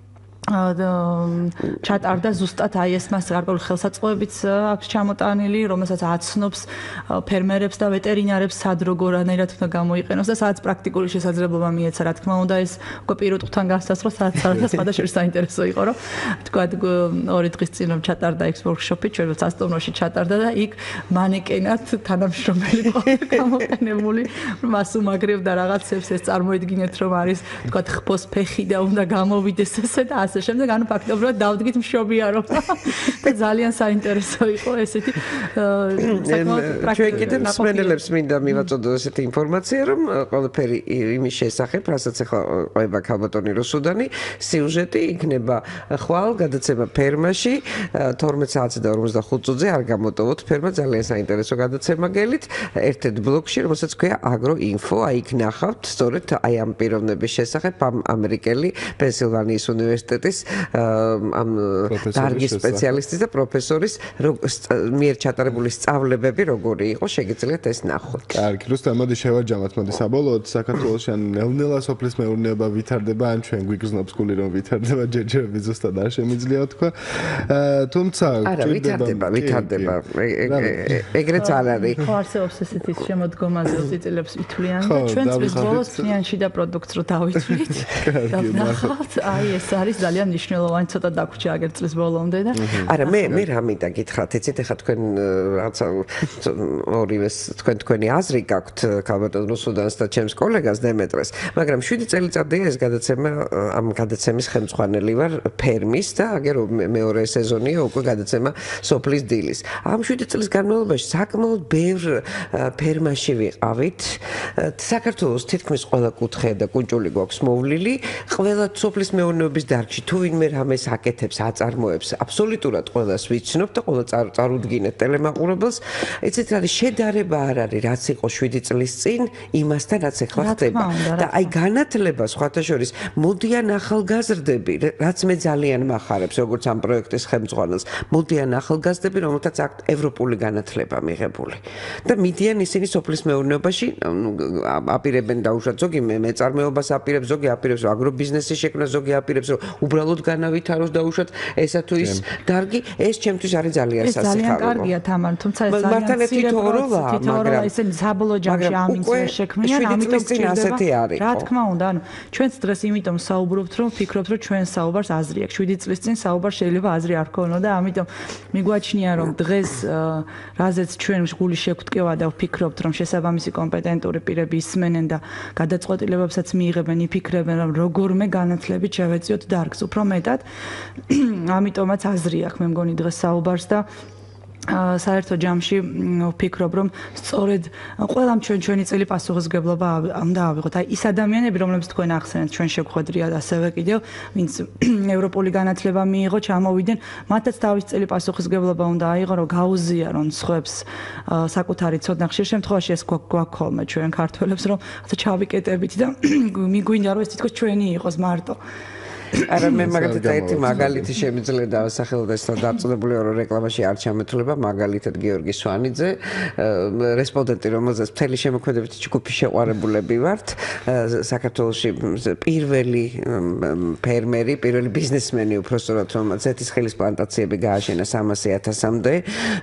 ჩატარდა ზუსტად აი ეს მას გარკვეული ხელსაწყოებიც აქვს ჩამოტანილი, რომელსაც აცნობს ფერმერებს და ვეტერინარებს სად როგორანაირად უნდა გამოიყენოს და სადაც პრაქტიკული შესაძლებლობა მიეცა, რა თქმა უნდა ეს უკვე პირუტყვთან გასასწრო სადაც სხვადასხვა საინტერესო იყო, რომ თქვა 2 დღის წინ რომ ჩატარდა ეს workshop-ი, ჩვენ სასტუმროში ჩატარდა და იქ მანეკენად თანამშრომელი ყავდა გამოყენებული, მას უმაგრებდა რაღაცებს, ეს წარმოედგინეთ რომ არის თქვა ხბოს ფეხი და უნდა გამოვიდეს ესე და ასე შემდეგ ანუ ფაქტობრივად დავდგით მშობიარო და ძალიან საინტერესო იყო ესეთი ჩვენ კიდევ მსმენელებს მინდა მივაწოდოთ ესეთი ინფორმაცია რომ ყველაფერი იმის შესახებ რასაც ახლა ყובה ქალბატონი რუსუდანი სიუჟეტი იქნება ხვალ გადაცემა ფერმაში 12 საათზე და 45 წუთზე არ გამოტოვოთ ფერმა ძალიან საინტერესო გადაცემა გელით ერთ-ერთ ბლოგში რომელსაც ქვია agro.info აი იქ ნახავთ სწორედ აი ამ პიროვნების შესახებ ამ ამერიკელი პენსილვანიის უნივერსიტეტ უნივერსიტეტის ამ დარგის სპეციალისტის და პროფესორის მიერ ჩატარებული სწავლებები როგორი იყო, შეგიძლიათ ეს ნახოთ. კარგი, რუსტამ, მოდი შევაჯამოთ, მოდი საბოლოოდ საქართველოში ან ნელ-ნელა სოფლის მეურნეობა ვითარდება, ან ჩვენ გვიგრძნობს გული რომ ვითარდება, ჯერჯერობით ზუსტად არ შემიძლია თქვა. თუმცა არა, ვითარდება. ეგრეც არ არის. ხო, არსებობს ესეთი შემოდგომაზე წიწილებს ვითვლიან და ჩვენ წლის ბოლოს ფინანსი და პროდუქტს რო დავითვლით. და ნახავთ, აი ეს არის ძალიან მნიშვნელოვანი, ცოტა დაგვჭა აგერ წლის ბოლომდე და არა, მე რა მინდა გითხრათ, იცით ახლა თქვენ რაცა ორივეს თქვენი აზრი გაქვთ ქალბატონ რუსუდანს და ჩემს კოლეგას დემეტრეს, მაგრამ 7 წელიწადია ეს გადაცემა, ამ გადაცემის ხელმძღვანელი ვარ ფერმის და აგერ მეორე სეზონია უკვე გადაცემა სოფლის დილის. ამ 7 წლის განმავლობაში საკმაოდ ბევრ ფერმაში ვიყავით. საქართველოს თითქმის ყველა კუთხე და კუნჭული გვაქვს მოვლილი. ყველა სოფლის მეურნეობის დარგში თუ ვინმე რამეს აკეთებს, აწარმოებს, აბსოლუტურად ყველას ვიცნობთ და ყველა წარუდგინეთ ტელემაყურებელს. იცით რა არის შედარება არ არის, რაც იყო 7 წლის წინ იმასთან, რაც ახლა ხდება. და აი განათლება სხვათა შორის მოდიან ახალგაზრდები, რაც მე ძალიან მახარებს, როგორც ამ პროექტის ხელმძღვანელს. მოდიან ახალგაზრდები, რომელთაც აქვს ევროპული განათლება მიღებული. და მიდიან ისინი სოფლის მეურნეობაში, აპირებენ დაუშვათ ზოგი მეწარმეობას აპირებს, ზოგი აპირებს აგრობიზნესის შექმნას, ზოგი აპირებს რომ უბრალოდ განავითაროს დაუშვათ ესა თუ ის დარგი, ეს ჩემთვის არის ძალიან სასიხარულო. ძალიან კარგია თამარ, თუმცა ეს ძალიან თითოეულოა, მაგრამ ისინი საბოლოო ჯამში ამინც ვერ შექმნიან, ამიტომ ჭირდება. რა თქმა უნდა, ანუ ჩვენც დღეს იმიტომ საუბრობთ, რომ ვფიქრობთ, რომ ჩვენ საუბარს აზრი აქვს. 7 წლის წინ საუბარ შეიძლება აზრი არ ქონოდა და ამიტომ მიგვაჩნია, რომ დღეს რაზეც ჩვენ გული შეგვტკივა და ვფიქრობთ, რომ შესაბამისი კომპეტენტური პირები ისმენენ და გადაწყვეტილებებსაც მიიღებენ, იფიქრებენ, რომ როგორმე განათლებით შევეციოთ დარგს, უფრო მეტად. ამიტომაც აზრი აქვს, მე მგონი დღეს საუბარს და საერთო ჯამში ვფიქრობ, რომ სწორედ ყველამ ჩვენი წელი პასუხისმგებლობა უნდა ავიღოთ. აი ის ადამიანები, რომლებიც თქვენ ახსენეთ, ჩვენ შეგხვედრიათ ასევე კიდევ, ვინც ევროპული განათლება მიიღო, ჩამოვიდნენ, მათაც თავის წელი პასუხისმგებლობა უნდა აიღო, რომ გაუზიარონ სხვებს საკუთარი ცოდნა. ხშირ შემთხვევაში ეს გვაქვს ხოლმე ჩვენ ქართველებს, რომ ასე ჩავიკეტებით და მიგვინდა რომ ეს თითქოს ჩვენი იყოს მარტო. არა მე მაგათაც ერთი მაგალითი შემიძლია დავასახელოთ ეს დაწოდებული ორი რეკლამაში არ ჩამეთვლება მაგალითად გიორგი სვანიძე რესპონდენტი რომელზეც მთელი შემოქმედებითი ჯგუფი შეყვარებულები ვართ საქართველოში პირველი ფერმერი პირველი ბიზნესმენი უпростоრად რომ ზეთისხილის პლანტაციები გააშენა 300,000-მდე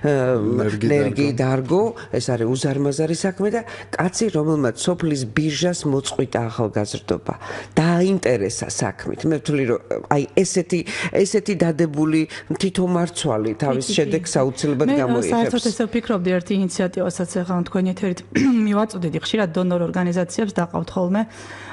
ნერგი დარგო ეს არის უზარმაზარი საქმე და კაცი რომელმაც სოფლის ბირჟას მოწყვიტა ახალგაზრდობა დააინტერესა საქმით მე ვთვლი აი ესეთი დადებული თვითომარცვალი თავის შედეგს აუცილებლად გამოიღებს. მე საერთოდ ესე ვფიქრობდი ერთი ინიციატივასაც ახლა თქვენი ეთერით მივაწოდეთ ხშირად დონორ ორგანიზაციებს დაყავთ ხოლმე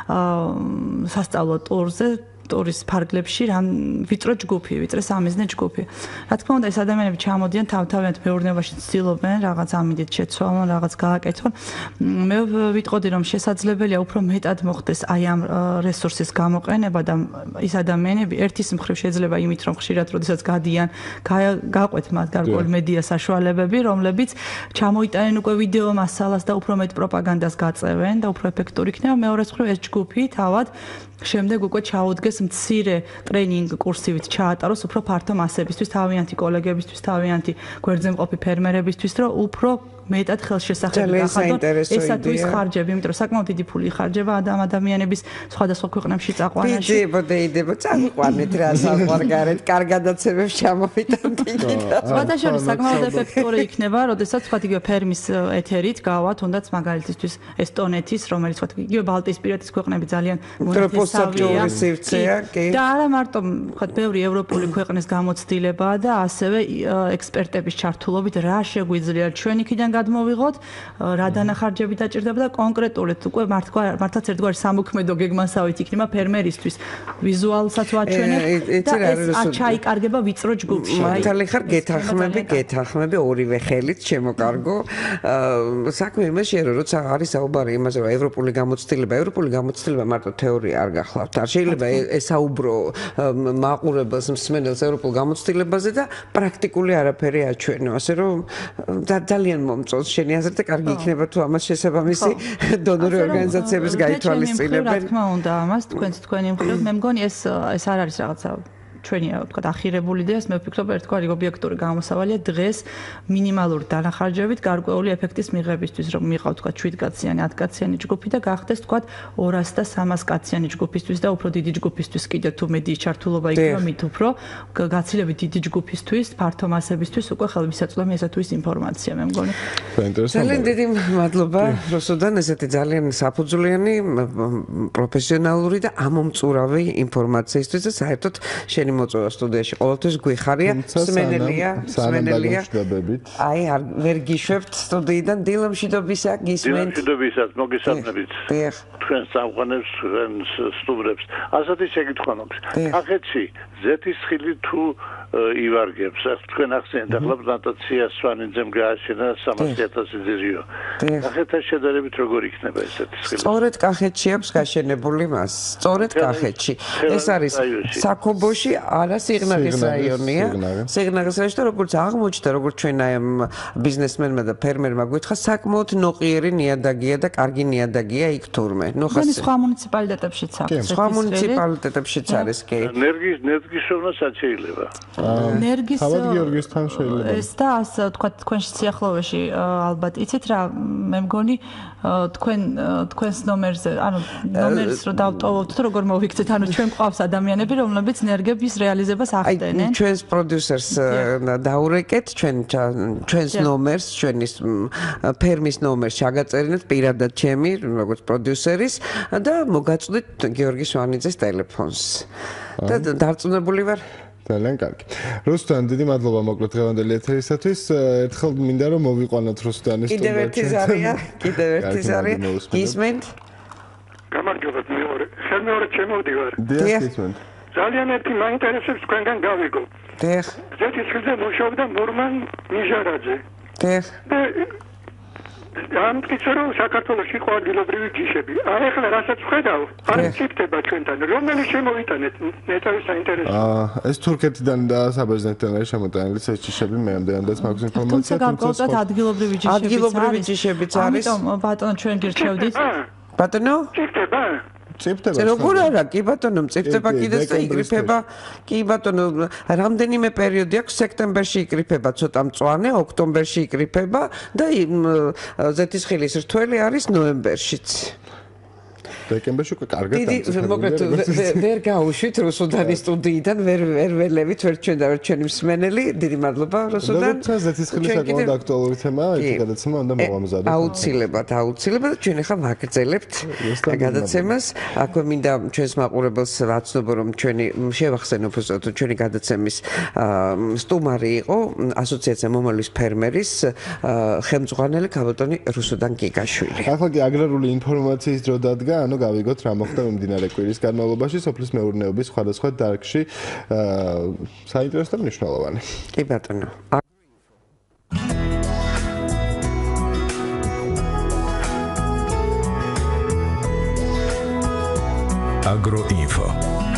სასწავლო ტურზე ტურის ფარგლებში რამ ვიწრო ჯგუფი, ვიწრო სამიზნე ჯგუფი. რა თქმა უნდა, ეს ადამიანები ჩამოდიან თავთავიანთ მეურნეობაში ცდილობენ რაღაც ამინდით შეცვალონ, რაღაც გააკეთონ. მე ვიტყოდი რომ შესაძლებელია უფრო მეტად მოხდეს აი ამ რესურსის გამოყენება და ის ადამიანები ერთის მხრივ შეიძლება იმით რომ ხშირად როდესაც გადიან, გაყვეთ მათ გარკვეული მედია საშუალებები, რომლებიც ჩამოიტანენ უკვე ვიდეო მასალას და უფრო მეტ პროპაგანდას გაწევენ და უფრო ეფექტური იქნება. მეორეს მხრივ ეს ჯგუფი თავად შემდეგ უკვე ჩაუდგეს მცირე ტრეინინგ კურსივით ჩაატაროს უფრო ფართო მასებისთვის, თავიანთი კოლეგებისთვის, თავიანთი გვერდზე მყოფი ფერმერებისთვის, რომ უფრო მეტად ხელშესახები გახადოთ. ესა თუ ის ხარჯები, იმიტომ რომ საკმაოდ დიდი ფული იხარჯება ადამიანების სხვადასხვა ქვეყნებში წაყვანაში. იდება, წაყვანეთ რა საყვარგარეთ, კარგადაცემებს ჩამოვიტანთ იქიდან. სხვადასხვა საკმაოდ ეფექტური იქნება, როდესაც თქვა იგივე ფერმის ეთერით გავათ, თუნდაც მაგალითისთვის ესტონეთის, რომელიც თქვა იგივე ბალტიისპირეთის ქვეყნები ძალიან მონათესავია. და არა მარტო თქვა ბევრი ევროპული ქვეყნის გამოცდილებაა და ასევე ექსპერტების ჩართულობით რა შეგვიძლია ჩვენ იქიდან გადმოვიღოთ, რა დანახარჯები დაჭირდება და კონკრეტულად უკვე მართლაც ერთგვარი სამოქმედო გეგმასავით იქნება ფერმერისთვის. ვიზუალსაც ვაჩვენებ და ეს ჩაიკარგება ვიწრო ჯგუფში. მართალი ხარ, გეთანხმები ორივე ხელით შემოკარგო. საქმე იმაშია, რომ როცა არის საუბარი იმაზე, რომ ევროპული გამოცდილება მარტო თეორია არ გახლავთ. არ შეიძლება ესაუბრო მაყურებელს, მსმენელს ევროპულ გამოცდილებაზე და პრაქტიკული არაფერი აჩვენო. ასე რომ ძალიან მომწონს შენი აზრი და კარგი იქნება თუ ამას შესაბამისი დონორი ორგანიზაციების გაითვალისწინებენ. რა თქმა უნდა, ამას თქვენი მხრივ მე მგონი ეს არ არის რაღაცა ჩვენი თქვა ახირებული იდეას მე ვფიქრობ ერთგვარი ობიექტური გამოსავალია დღეს მინიმალური დანახარჯებით გარკვეული ეფექტის მიღებისთვის რომ მიყავ თქვა 7 კაციანი 10 კაციანი ჯგუფი და გახდეს თქვა 200 და 300 კაციანი ჯგუფისთვის და უფრო დიდი ჯგუფისთვის კიდევ თუ მეტი ჩართულობა იქნება მით უფრო გაცილებით დიდი ჯგუფისთვის ფართო მასებისთვის უკვე ხელმისაწვდომი ესა თუ ის ინფორმაცია მე მგონი ძალიან დიდი მადლობა რუსუდან ესეთი ძალიან საფუძვლიანი პროფესიონალური და ამომწურავი ინფორმაციისთვის და საერთოდ შენი მოწვევა სტუდიაში ყოველთვის გვიხარია მსმენელია აი ვერ გიშვებთ სტუდიიდან დილამშვიდობისა გისმენთ დილამშვიდობისაც მოგესალმებით თქვენ სამყანებს თქვენ სტუმრებს ასეთი შეკითხვა მაქვს კახეთში ზეთისხილი თუ ივარგებს თქვენ ახსენეთ ახლა პლანტაცია სვანინძემ გააშენა 300,000 ძირი კახეთთან შედარებით როგორ იქნება ეს ზეთისხილი სწორედ კახეთში აქვს გაშენებული მას სწორედ კახეთში ეს არის საქობოში არა სიღნაღის რაიონია სიღნაღის რაიონი და როგორც აღმოჩნდა როგორც ჩვენ აი ამ ბიზნესმენმა და ფერმერმა გითხრა საკმაოდ ნოყიერი ნიადაგია და კარგი ნიადაგია იქ თურმე ნუ ხა სხვა მუნიციპალიტეტებშიც აქვს სხვა მუნიციპალიტეტებშიც არის კი ენერგიის შოვნასაც შეიძლება ენერგიის თავად გიორგისთან შეიძლება ეს და ასე თქვა თქვენში სიახლოვეში ალბათ იცით რა მე მგონი თქვენს ნომერზე ანუ ნომერს რო დავტოვოთ თუ როგორ მოვიქცეთ ანუ ჩვენ ყავს ადამიანები რომლებიც ენერგების რეალიზებას ახდენენ ჩვენს პროდიუსერს დაურეკეთ ჩვენს ნომერს ჩვენის ფერმის ნომერს ჩაგაწერინეთ პირადად ჩემი როგორც პროდიუსერის და მოგაწვდით გიორგი სვანიძეს ტელეფონს და დარწმუნებული ვარ ძალიან კარგი. რუსტან, დიდი მადლობა მოკლედ დღევანდელი ეთერისათვის. ერთხელ მინდა რომ მოვიყვანოთ რუსტანის სტუდიაში. კიდევ ერთი ზარია. გისმენთ? გამარჯობა მეორე. შემეორე ჩემოდივარ. გისმენთ. ძალიან ერთი მაინტერესებს თქვენგან გავიგო. დიახ. ზეთისხილზე მუშაობდა მურმან მიჟარაძე. დიახ. ამ კიცრო საქართველოში ყო ადგილობრივი ჯიშები. აი ახლა რასაც ხედავ, არ ციფდება ჩვენთან. რომელი შემოვიტანეთ? ნეტავის საინტერესო. ეს თურქეთიდან და საბერძნეთიდან არის შემოტანილი ეს ჯიშები, მე ამდენადაც მაქვს ინფორმაცია. თუმცა გარკვეულად ადგილობრივი ჯიშებიც არის. ამიტომ ბატონო ჩვენ გირჩევდით. ბატონო? ციფდება. წიფდება. როგორ არა, კი ბატონო, წიფდება კიდეც და იკრიფება. კი ბატონო, რამდენიმე პერიოდი აქვს, სექტემბერში იკრიფება ცოტა მწვანე, ოქტომბერში იკრიფება და ზეთისხილის რთველი არის ნოემბერშიც. დეკემბერში უკვე კარგად მოკლედ ვერ გაუშვით რუსუდანის სტუდიიდან ვერ ველევით ვერ ჩვენ და ვერ ჩვენი მსმენელი დიდი მადლობა რუსუდან ზეთისხილის საკმაოდ აქტუალური თემაა ეს გადაცემა უნდა მოვამზადოთ აუცილებლად და ჩვენ ახლა ვაგრძელებთ გადაცემას აქვე მინდა ჩვენს მაყურებელს ვაცნობო რომ ჩვენი შევახსენოთ უბრალოდ ჩვენი გადაცემის სტუმარი იყო ასოციაცია მომავლის ფერმერის ხელმძღვანელი ქალბატონი რუსუდან გიგაშვილი ახლა კი აგრარული ინფორმაციის დრო დადგა ანუ გავიგოთ რა მოხდა მიმდინარე კვირის განმავლობაში სოფლის მეურნეობის სხვადასხვა დარგში საინტერესო და მნიშვნელოვანი. კი ბატონო. Agroinfo.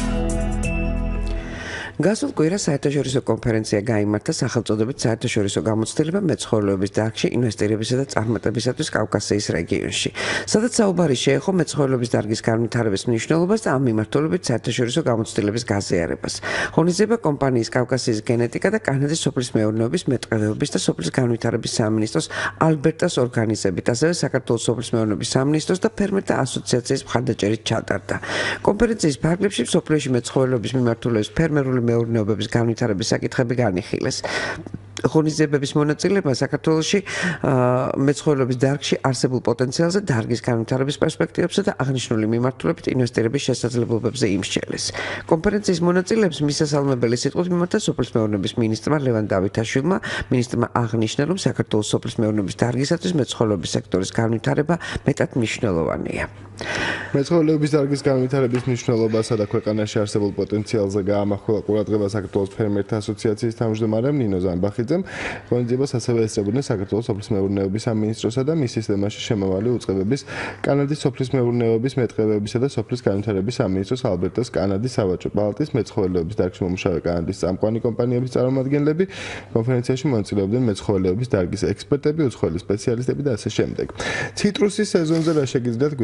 გასულ კვირას საერთაშორისო კონფერენცია გაიმართა სახელწოდებით საერთაშორისო გამოცდილება მეცხოველეობის დარგში ინვესტირებისა და წარმატებისათვის კავკასიის რეგიონში. სადაც საუბარი შეეხო მეცხოველეობის დარგის განვითარების მნიშვნელობას და ამ მიმართულებით საერთაშორისო გამოცდილების გაზიარებას. ღონისძიება კომპანიის კავკასიის გენეტიკა და კანადის სოფლის მეურნეობის მეტყევეობის და სოფლის განვითარების სამინისტროს ალბერტას ორგანიზებით, ასევე საქართველოს სოფლის მეურნეობის სამინისტროს და ფერმერთა ასოციაციის მხარდაჭერით ჩატარდა. კონფერენციის ფარგლებში სოფლიოში მეცხოველეობის მიმართულების ფერმერული მეურნეობების განვითარების საკითხები განიხილეს. ღონისძიებების მონაწილეობა საქართველოში მეცხოველეობის დარგში არსებულ პოტენციალზე, დარგის განვითარების პერსპექტივებსა და აღნიშნული მიმართულებით ინვესტირების შესაძლებლობებზე იმსჯელეს. კონფერენციის მონაწილეებს მისასალმებელი სიტყვით მიმართა სოფლის მეურნეობის მინისტრმა ლევან დავითაშვილმა. მინისტრმა აღნიშნა, რომ საქართველოს სოფლის მეურნეობის დარგისათვის მეცხოველეობის სექტორის განვითარება მეტად მნიშვნელოვანია. მეცხოველეობის დარგის განვითარების მნიშვნელობასა და ქვეყანაში არსებულ პოტენციალზე გაამახვილა ყურადღება საქართველოს ფერმერთა ასოციაციის თავმჯდომარემ ნინო ზამბახიძემ. ღონისძიებას ასევე ესწრებოდნენ საქართველოს სოფლის მეურნეობის სამინისტროსა და მის სისტემაში შემავალი უწყებების კანადის სოფლის მეურნეობის მეტყევეობისა და სოფლის განვითარების სამინისტროს ალბერტას კანადის სავაჭრო პალატის მეცხოველეობის დარგში მომუშავე კანადის წამყვანი კომპანიების წარმომადგენლები. კონფერენციაში მონაწილეობდნენ მეცხოველეობის დარგის ექსპერტები, უცხოელი სპეციალისტები და ასე შემდეგ. ციტრუსის სეზონზე რა შეგიძლიათ გითხრათ ამ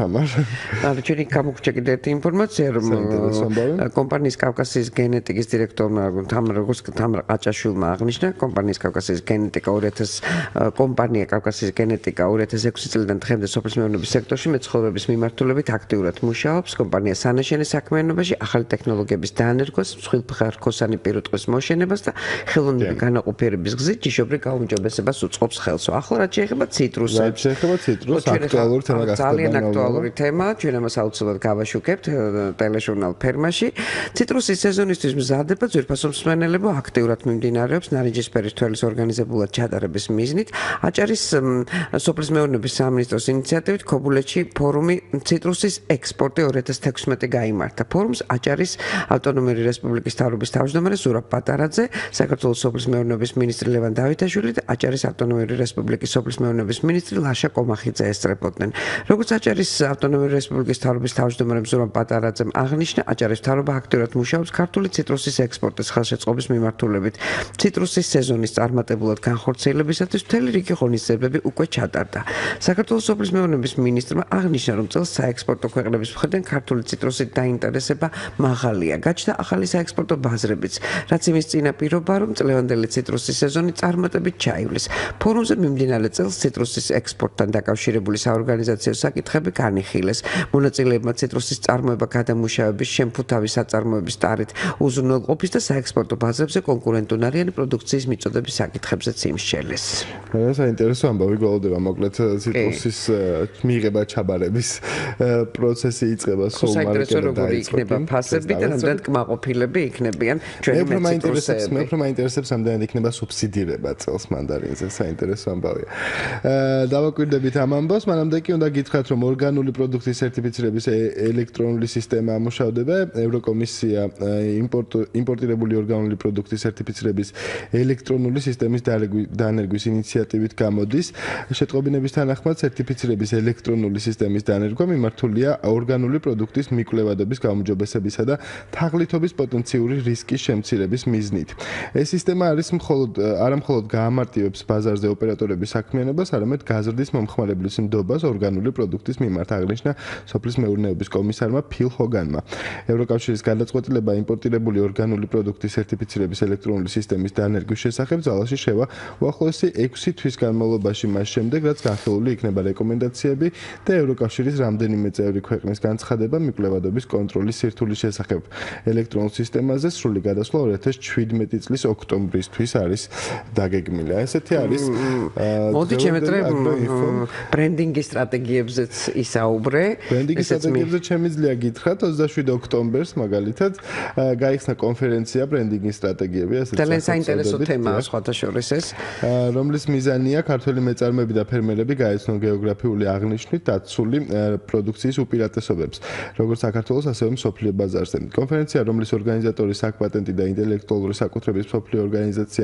თამარ. ანუ ჩვენი გამოგჭე კიდე ერთი ინფორმაცია რომ კომპანიის კავკასიის გენეტიკის დირექტორმა თამარ ყაჭაშვილმა აღნიშნა კომპანიის კავკასიის გენეტიკა 2000 კომპანია კავკასიის გენეტიკა 2006 წლიდან დღემდე სოფლის მეურნეობის სექტორში მეცხოველების მიმართულებით აქტიურად მუშაობს. კომპანია სანაშენე საქმიანობაში ახალი ტექნოლოგიების დანერგვას, მსხვილფეხარქოსანი პირუტყვის მოშენებას და ხელოვნური განაყოფიერების გზით ჯიშობრივ გაუმჯობესებას უწყობს ხელს. ახლა რაც შეეხება ციტრუსებს. აქტუალური თემა გახდა. ძალიან აქტუალური თემა, ჩვენ ამას აუცილებლად გავაშუქებთ ტელეჟურნალ ფერმაში. ციტრუსის სეზონისთვის მზადება ძვირფასო მსმენელებო აქტიურად მიმდინარეობს ნარინჯისფერის თველის ორგანიზებულად ჩატარების მიზნით. აჭარის სოფლის მეურნეობის სამინისტროს ინიციატივით ქობულეთში ფორუმი ციტრუსის ექსპორტი 2016 გაიმართა. ფორუმს აჭარის ავტონომიური რესპუბლიკის მთავრობის თავმჯდომარე ზურაბ პატარაძე, საქართველოს სოფლის მეურნეობის მინისტრი ლევან დავითაშვილი და აჭარის ავტონომიური რესპუბლიკის სოფლის მეურნეობის მინისტრი ლაშა კომახიძე ესწრებოდნენ. როგორც აჭარის ავტონომიური რესპუბლიკის მთავრობის თავმჯდომარემ ზურაბ პატარაძემ აღნიშნა, აჭარის მთავრობა აქტიურად მუშაობს ქართული ციტრუსის ექსპორტის ხელშეწყობის მიმართულებით. ციტრუსის სეზონის წარმატებულად განხორციელებისათვის მთელი რიგი ღონისძიებები უკვე ჩატარდა. საქართველოს სოფლის მეურნეობის მინისტრმა აღნიშნა, რომ წელს საექსპორტო ქვეყნების მხრიდან ქართული ციტრუსით დაინტერესება მაღალია. გაჩნდა ახალი საექსპორტო ბაზრებიც, რაც იმის წინაპირობა, რომ წლევანდელი ციტრუსის სეზონი წარმატებით ჩაივლის. ფორუმზე მიმდინარე წელს ციტრუსის ექსპორტთან დაკავშირებული საორგანიზაციო საკითხები განიხილეს. მონაწილეებმა ციტრუსის წარმოება გადამუშავების, შემფუთავის საწარმოების ტარით უზრუნველყოფის და საექსპორტო ბაზრებზე კონკურენტუნარიანი პროდუქციის მიწოდების საკითხებზეც იმსჯელეს. საინტერესო ამბავი გველოდება, მოკლედ ციტრუსის მიღება ჩაბარების პროცესი იწყება სულ მარკეტად როგორი იქნება ფასები და რამდენად კმაყოფილები იქნებიან ჩვენი ციტრუსები. მე უფრო მაინტერესებს რამდენად იქნება სუბსიდირება წელს მანდარინზე, საინტერესო ამბავია. დავაკვირდებით ამ ამბავს, მანამდე კი უნდა გითხრათ, რომ ორგანული პროდუქტის სერტიფიცირების ელექტრონული სისტემა ამუშავდება. ევროკომისია იმპორტირებული ორგანული პროდუქტის სერტიფიცირების ელექტრონული სისტემის დანერგვის ინიციატივით გამოდის. შეტყობინების თანახმად სერტიფიცირების ელექტრონული სისტემის დანერგვა მიმართულია ორგანული პროდუქტის მიკვლევადობის გაუმჯობესებისა და თაღლითობის პოტენციური რისკის შემცირების მიზნით. ეს სისტემა არა მხოლოდ გაამარტივებს ბაზარზე ოპერატორების საქმიანობას, არამედ გაზრდის მომხმარებლის ნდობას ორგანული პროდუქტის მიმართ, აღნიშნა სოფლის მეურნეობის კომისარმა ფილ ჰოგანმა. ევროკავშირის გადაწყვეტილება იმპორტირებული ორგანული პროდუქტის სერტიფიცირების ელექტრონული სისტემის დანერგვის შესახებ ძალაში შევა უახლოესი 6 თვის განმავლობაში მას შემდეგ, რაც განხილული იქნება რეკომენდაციები და ევროკავშირის რამდენიმე წევრი ქვეყნის განცხადება მიკვლევადობის კონტროლის სირთულის შესახებ. ელექტრონულ სისტემაზე სრული გადასვლა 2017 წლის ოქტომბრისთვის არის დაგეგმილი. ესეთი არის. მოდი ჩემეტრე ბრენდინგის სტრატეგიებზეც ისაუბრე. ბრენდინგის სტრატეგიებზე შემიძლია გითხრათ 27 ოქტომბერს მაგალითად გაიხსნა კონფერენცია ბრენდინგის სტრატეგიები, ასეთ ძალიან საინტერესო თემაა სხვათა შორის ეს, რომლის მიზანია ქართველი მეწარმეები და ფერმერები გაეცნონ გეოგრაფიული აღნიშვნით დაცული პროდუქციის უპირატესობებს, როგორც საქართველოს, ასევე მსოფლიო ბაზარზე. კონფერენცია, რომლის ორგანიზატორი საკპატენტი და ინტელექტუალური საკუთრების მსოფლიო ორგანიზაცია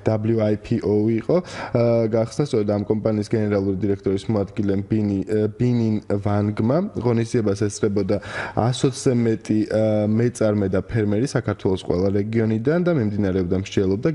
WIPO იყო, გახსნა სწორედ ამ კომპანიის გენერალური დირექტორის მოადგილე ბინინ ვანგმა. ღონისძიებას ესწრებოდა 120-ზე მეტი მეწარმე და ფერმერი საქართველოს ყველა რეგიონიდან და მიმდინარეობდა მსჯელობა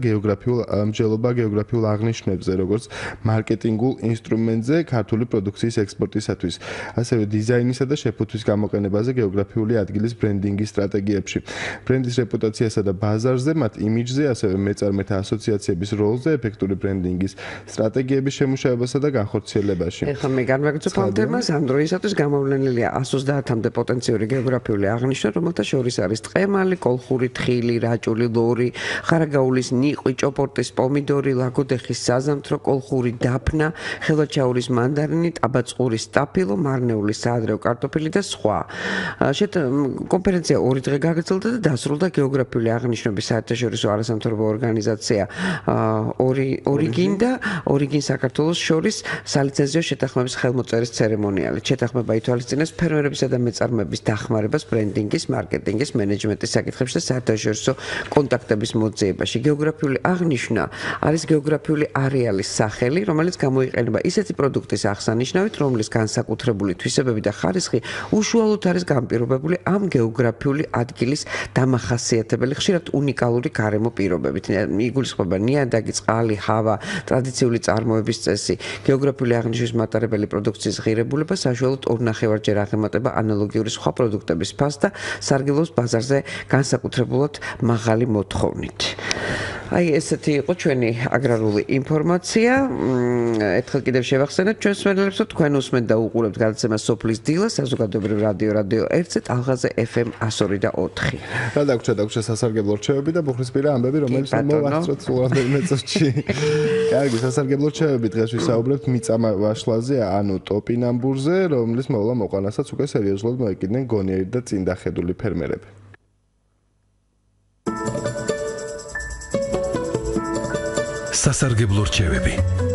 გეოგრაფიულ აღნიშვნებზე, როგორც მარკეტინგულ ინსტრუმენტზე ქართული პროდუქციის ექსპორტისათვის, ასევე დიზაინისა და შეფუთვის გამოყენებაზე გეოგრაფიული ადგილის ბრენდინგის სტრატეგიებში. ბრენდის რეპუტაციასა და ბაზარზე, მათ იმიჯზე, ასევე მეწარმეთა ასოციაციების როლზე, ეფექტური ბრენდინგის სტრატეგიების შემუშავებასა და განხორციელებაში. ეხლა მე განვაგრძობ ამ თემას, ამ დროისათვის გამოვლენილია 130-მდე პოტენციური გეოგრაფიული აღნიშვნა, რომელთა შორის არის ტყემალი, კოლხური, თხილი, რაჭული, ლორი, ხარაგაულის ნიყვი, ჭოპორტის პომიდორი, ლაგოდეხის საზამთრო, კოლხური დაფნა, ხელვაჩაურის მანდარინი, ტაბაწყურის სტაფილო, მარნეულის საადრეო კარტოფილი და სხვა. კონფერენცია 2 დღე გაგრძელდა და დასრულდა გეოგრაფიული აღნიშვნების საერთაშორისო არასამთავრობო ორგანიზაცია ორიგინ და ორიგინ საქართველოს შორის სალიცენზიო შეთანხმების ხელმოწერის ცერემონიალით. შეთანხმება ითვალისწინებს ფერმერებისა და მეწარმეების დახმარებას ბრენდინგის, მარკეტინგის, მენეჯმენტის საკითხებში და საერთაშორისო კონტაქტების მოძიებაში. გეოგრაფიული აღნიშვნა არის გეოგრაფიული არეალის სახელი, რომელიც გამოიყენება ისეთი პროდუქტის აღსანიშნავით, რომლის განსაკუთრებული თვისებები და ხარისხი უშუალოდ არის განპირობებული ამ გეოგრაფიული ადგილის დამახასიათებელი, ხშირად უნიკალური გარემო პირობებით. იგულისხმება ნიადაგი, წყალი, ჰავა, ტრადიციული წარმოების წესი. გეოგრაფიული აღნიშვნის მატარებელი პროდუქციის ღირებულება საშუალო მხოლოდ 2.5-ჯერ აღემატება ანალოგიური სხვა პროდუქტების ფასს და სარგებლობს ბაზარზე განსაკუთრებულად მაღალი მოთხოვნით. აი ესეთი იყო ჩვენი აგრარული ინფორმაცია. ერთხელ კიდევ შევახსენებთ ჩვენს მსმენელებს, რომ თქვენ უსმენთ და უყურებთ გადაცემას სოფლის დილა, საზოგადოებრივ რადიო 1-ზე, ტალღაზე FM 102.4. რა დაგვრჩა სასარგებლო რჩევები და ბუხრისპირა ამბები, რომელიც მოვასწროთ სულ რამდენიმე წუთში. კარგი, სასარგებლო რჩევები დღეს ვისაუბრებთ მიწა ვაშლაზე, ანუ ტოპინამბურზე, რომლის მოვლა მოყვანასაც უკვე სერიოზულად მოეკიდნენ გონიერი და წინდახედული ფერმერები. სასარგებლო რჩევები.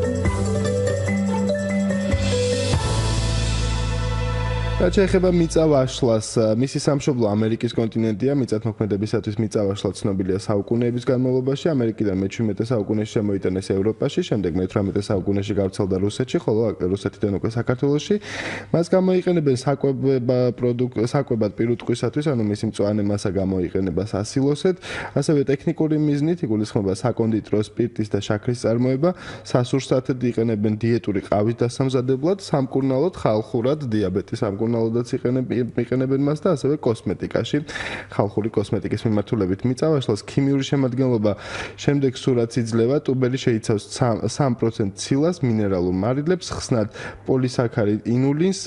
რაც შეეხება მიწა ვაშლას, მისი სამშობლო ამერიკის კონტინენტია, მიწათმოქმედებისათვის მიწა ვაშლა ცნობილია საუკუნეების განმავლობაში, ამერიკიდან მე-17 საუკუნეში შემოიტანეს ევროპაში, შემდეგ მე-18 საუკუნეში გავრცელდა რუსეთში, ხოლო რუსეთიდან უკვე საქართველოში. მას გამოიყენებენ საკვებად პირუტყვისათვის, ანუ მისი მწვანე მასა გამოიყენება სასილოსად, ასევე ტექნიკური მიზნით იგულისხმება საკონდიტრო სპირტის და შაქრის წარმოება, სასურსათად იყენებენ დიეტური ყავის დასამზადებლად, სამკურნალოდ, ხალხურად, დიაბეტის სამკურნალოდაც იყენებენ მას და ასევე კოსმეტიკაში. ხალხური კოსმეტიკის მიმართულებით მიწა ვაშლას ქიმიური შემადგენლობა შემდეგ სურათს იძლევა, ტუბერი შეიცავს 3% ცილას, მინერალურ მარილებს, ხსნად პოლისაქარიდ ინულინს,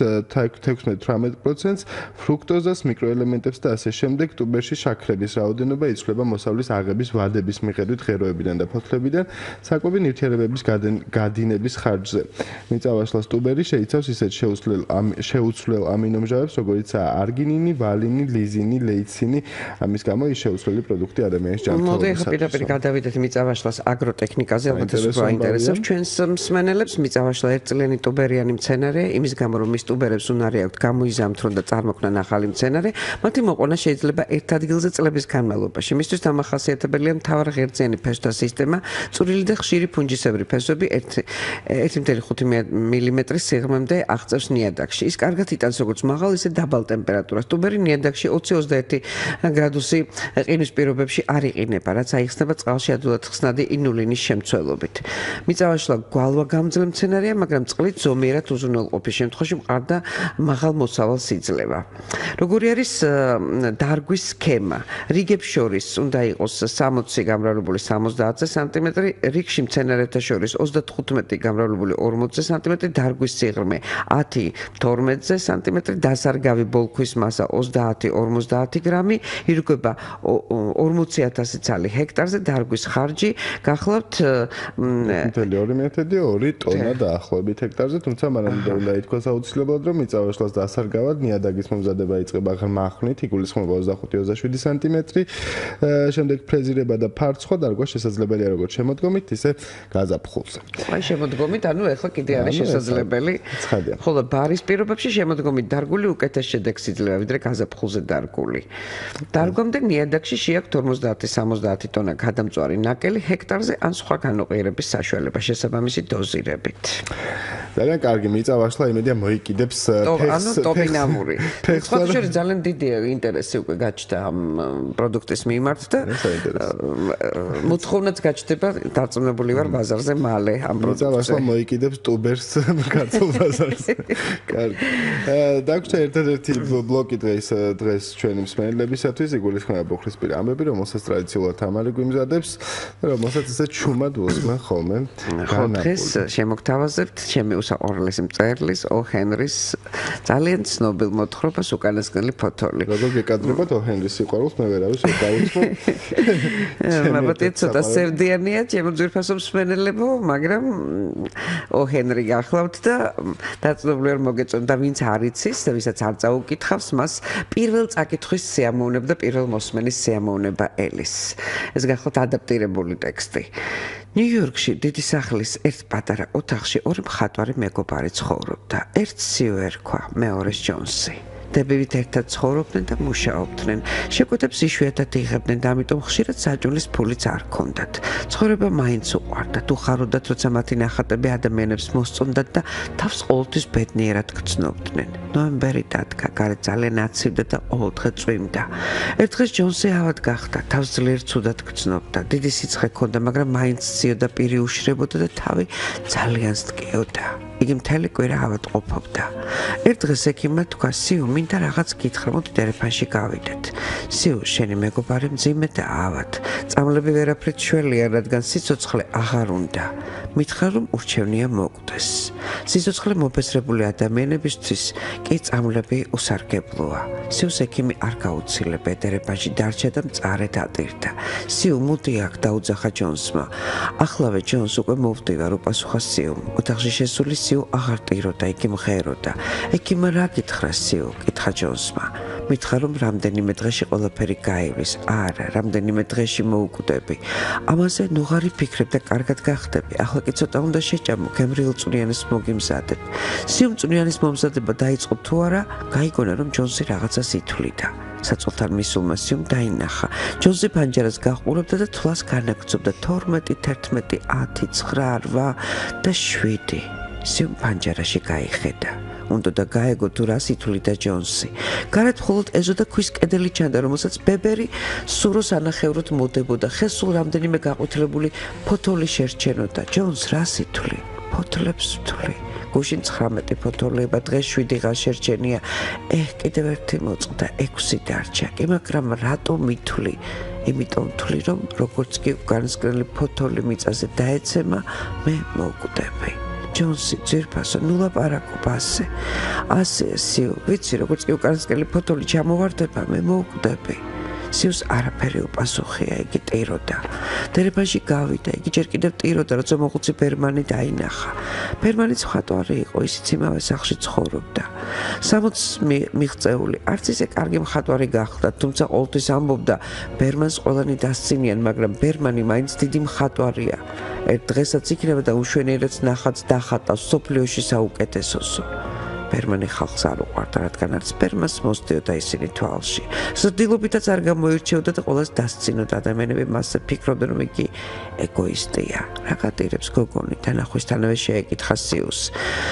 16-18%, ფრუქტოზას, მიკროელემენტებს და ასე შემდეგ. ტუბერში შაქრების რაოდენობა იცვლება მოსავლის აღების ვადების მიხედვით ღეროებიდან და ფოთლებიდან, საკვები ნივთიერებების გადინების ხარჯზე. მიწა ვაშლას ტუბერი შეიცავს ისეთ შეუცვლელ ამინომჟავებს, როგორიცაა არგინინი, ვალინი, ლიზინი, ლეიცინი. ამის გამო ის შეუცვლელი პროდუქტი ადამიანის ჯანმრთელობისათვის. მოდი ახლა პირდაპირ გადავიდეთ მიწა ვაშლას აგროტექნიკაზე, ალბათ ეს უფრო აინტერესებს ჩვენს მსმენელებს. მიწა ვაშლა ერთწლიანი ტუბერიანი მცენარეა, იმის გამო რომ მის ტუბერებს უნარი აქვთ გამოიზამთრონ და წარმოქმნან ახალი მცენარე, მათი მოყვანა შეიძლება ერთ ადგილზე წლების განმავლობაში. მისთვის დამახასიათებელია მთავარღერძიანი ფესვთა სისტემა, წვრილი და ხშირი ფუნჯისებრი ფესვები 1.5 მმ სიღრმემდე აღწევს ნიადაგში. ის კარგად იტანს როგორც მაღალ, ისე დაბალ ტემპერატურას. ტუბერი ნიადაგში 20-21 გრადუსი ყინვის პირობებში არ იყინება, რაც აიხსნება წყალში ადვილად ხსნადი ინულინის შემცველობით. მიწა ვაშლა გვალვაგამძლე მცენარეა, მაგრამ წყლით ზომიერად უზრუნველყოფის შემთხვევაში მყარ და მაღალ მოსავალს იძლევა. როგორი არის დარგვის სქემა? რიგებს შორის უნდა იყოს 60 გამრავლებული 70 სანტიმეტრი, რიგში მცენარეთა შორის 35 გამრავლებული 40 სანტიმეტრი, დარგვის სიღრმე 10-12 სანტიმეტრი, დასარგავი ბოლქვის მასა 30-50 გრამი, ირკვება 40,000 ცალი ჰექტარზე, დარგვის ხარჯი გახლავთ 2 ტონა დაახლოებით ჰექტარზე, თუმცა მანამდე უნდა ითქვას აუცილებლად, რომ მიწა ვაშლას დასარგავად ნიადაგის მომზადება იწყება ღრმა ხვნით, იგულისხმება 25-27 სანტიმეტრი, შემდეგ ფრეზირება და ფარცხვა დარგვა შესაძლებელია როგორც შემოდგომით, ისე გაზაფხულზე. აი შემოდგომით, ანუ ახლა კიდე არის შესაძლებელი. ხოლო ბარის პირობებში შემოდგომით დარგული უკეთეს შედეგს იძლევა, ვიდრე გაზაფხულზე დარგული. დარგვამდე ნიადაგში შეაქვთ 50-70 ტონა გადამწვარი ნაკელი ჰექტარზე ან სხვა განოყიერების საშუალება შესაბამისი დოზირებით. ძალიან კარგი, მიწა ვაშლა იმედია მოიკიდებს ანუ ტოპინამური. სხვა შორის ძალიან დიდი ინტერესი უკვე გაჩნდა ამ პროდუქტის მიმართ და მოთხოვნაც გაჩნდება, დარწმუნებული ვარ ბაზარზე მალე ამ პროდუქტზე. მიწა ვაშლა მოიკიდებს ტუბერს ქართულ ბაზარზე. კარგი. დაგვრჩა ერთადერთი ბლოკი დღეს ჩვენი მსმენელებისათვის, იგულისხმება ბუხრისპირა ამბები, რომელსაც ტრადიციულად თამარი გვიმზადებს, რომელსაც ესე ჩუმად უსმენ ხოლმე. დღეს შემოგთავაზებთ ჩემი უსაყვარლესი მწერლის ო ჰენრის ძალიან ცნობილ მოთხრობას უკანასკნელი ფოთოლი. როგორ გეკადრებათ ო ჰენრის სიყვარულს, მე ვერავის დავუწყო. მაბატი ცოტა სევდიანია ჩემო ძვირფასო მსმენელებო, მაგრამ ო ჰენრი გახლავთ და დაწუნებული ვარ მოგეწონდა ვინც არ იცის და ვისაც არ წაუკითხავს მას პირველ წაკითხვის სიამოვნება და პირველ მოსმენის სიამოვნება ელის. ეს გახლავთ ადაპტირებული ტექსტი. ნიუ-იორკში დიდი სახლის ერთ პატარა ოთახში ორი მხატვარი მეგობარი ცხოვრობდა. ერთს სიუ ერქვა, მეორეს ჯონსი. დებივით ერთად ცხოვრობდნენ და მუშაობდნენ. შეკვეთებს იშვიათად იღებდნენ და ამიტომ ხშირად საჭულის ფულიც არ ჰქონდათ. ცხოვრება მაინც უყვარდათ, უხაროდათ, როცა მათი ნახატები ადამიანებს მოსწონდათ და თავს ყოველთვის ბედნიერად გრძნობდნენ. ნოემბერი დადგა, გარე ძალიან აცივდა და ყოველდღე წვიმდა. ერთ დღეს ჯონსი ავად გახდა, თავს ძლიერ ცუდად გრძნობდა. დიდი სიცხე ჰქონდა, მაგრამ მაინც ციოდა, პირი უშრებოდა და თავი ძალიან სტკიოდა. იგი მთელი კვირა ავადმყოფობდა. ერთ დღეს ექიმმა თქვა, სიუ, მინდა რაღაც გითხრა, მოდი ტელეფონში გავიდეთ. სიუ, შენი მეგობარი მძიმე და ავად. წამლები ვერაფრით შველიან, რადგან სიცოცხლე აღარ უნდა. მითხრა, რომ ურჩევნია მოკვდეს. სიცოცხლე მოფესრებული ადამიანებისთვის კი წამლები უსარგებლოა. სიუს ექიმი არ გაუცილება, ტელეფონში დარჩა და მწარედ ატირდა. სიუ, მოდი აქ დაუძახა ჯონსმა. ახლავე ჯონს უკვე მოვდივარ, უპასუხა სიუმ. ოთახში შესული სიუ აღარ ტიროდა, იგი მღეროდა. ექიმმა რა გითხრა სიუ? კითხა ჯონსმა. მითხრა, რომ რამდენიმე დღეში ყველაფერი გაივლის. არა, რამდენიმე დღეში მოუკვდები. ამაზე ნუღარი ფიქრებ და კარგად გახდები. ახლა კი ცოტა უნდა შეჭამო, გემრიელ წვნიანის მოგიმზადებ. სიუმ წვნიანის მომზადება დაიწყო თუ არა, გაიგონა, რომ ჯონსი რაღაცას ითვლიდა. საწოლთან მისულმა სიუმ დაინახა. ჯონსი პანჯერას გაყურებდა და თვლას განაგრძობდა 12, 11, 10, 9, 8 და 7. სიუმ პანჯერაში გაიხედა. უნდა და გაეგო თუ რას ითვლიდა ჯონსი. გარეთ მხოლოდ ეზო და ქვის კედელი ჩანდა, რომელსაც ბებერი სუროს ანახევროდ მოდებოდა. ხეს სულ რამდენიმე გაყვითლებული ფოთოლი შერჩენოდა. ჯონს რას ითვლი? ფოთლებს ვთვლი. გუშინ 19 ფოთოლება, დღეს 7 შერჩენია. კიდევ ერთი მოწყდა, 6 დარჩა. კი, მაგრამ რატომ ითვლი? იმიტომ ვთვლი, რომ როგორც კი უკანასკნელი ფოთოლი მიწაზე დაეცემა, მე მოვკვდები. ჯონსი ძირფასო, ნუ ლაპარაკობ ასე. ასე, სიუ, ვიცი, როგორც კი უკანასკნელი ფოთოლი ჩამოვარდება, მე მოვკვდები. სიუს არაფერი უპასუხია, იგი ტიროდა. ტელეფონში გავიდა, იგი ჯერ კიდევ ტიროდა, როცა მოხუცი ბერმანი დაინახა. ბერმანიც მხატვარი იყო, ისიც იმავე სახლში ცხოვრობდა. 60 მიღწეული, არც ისე კარგი მხატვარი გახდა, თუმცა ყოველთვის ამბობდა, ბერმანს ყველანი დასცინიან, მაგრამ ბერმანი მაინც დიდი მხატვარია. ერთ დღესაც იქნება და უშვენიერად ნახატს დახატავს სოფლიოში საუკეთესოსო. ბერმანი ხალხს არ უყვარდა, რადგან არც ბერმანს მოსდიოდა ისინი თვალში. ზრდილობითაც არ გამოირჩეოდა და ყველას დასცინოდა. ადამიანები მასზე ფიქრობდნენ, რომ იგი ეგოისტია. რა გატირებს გოგონი? თანახვისთანავე შეეკითხა სიუს.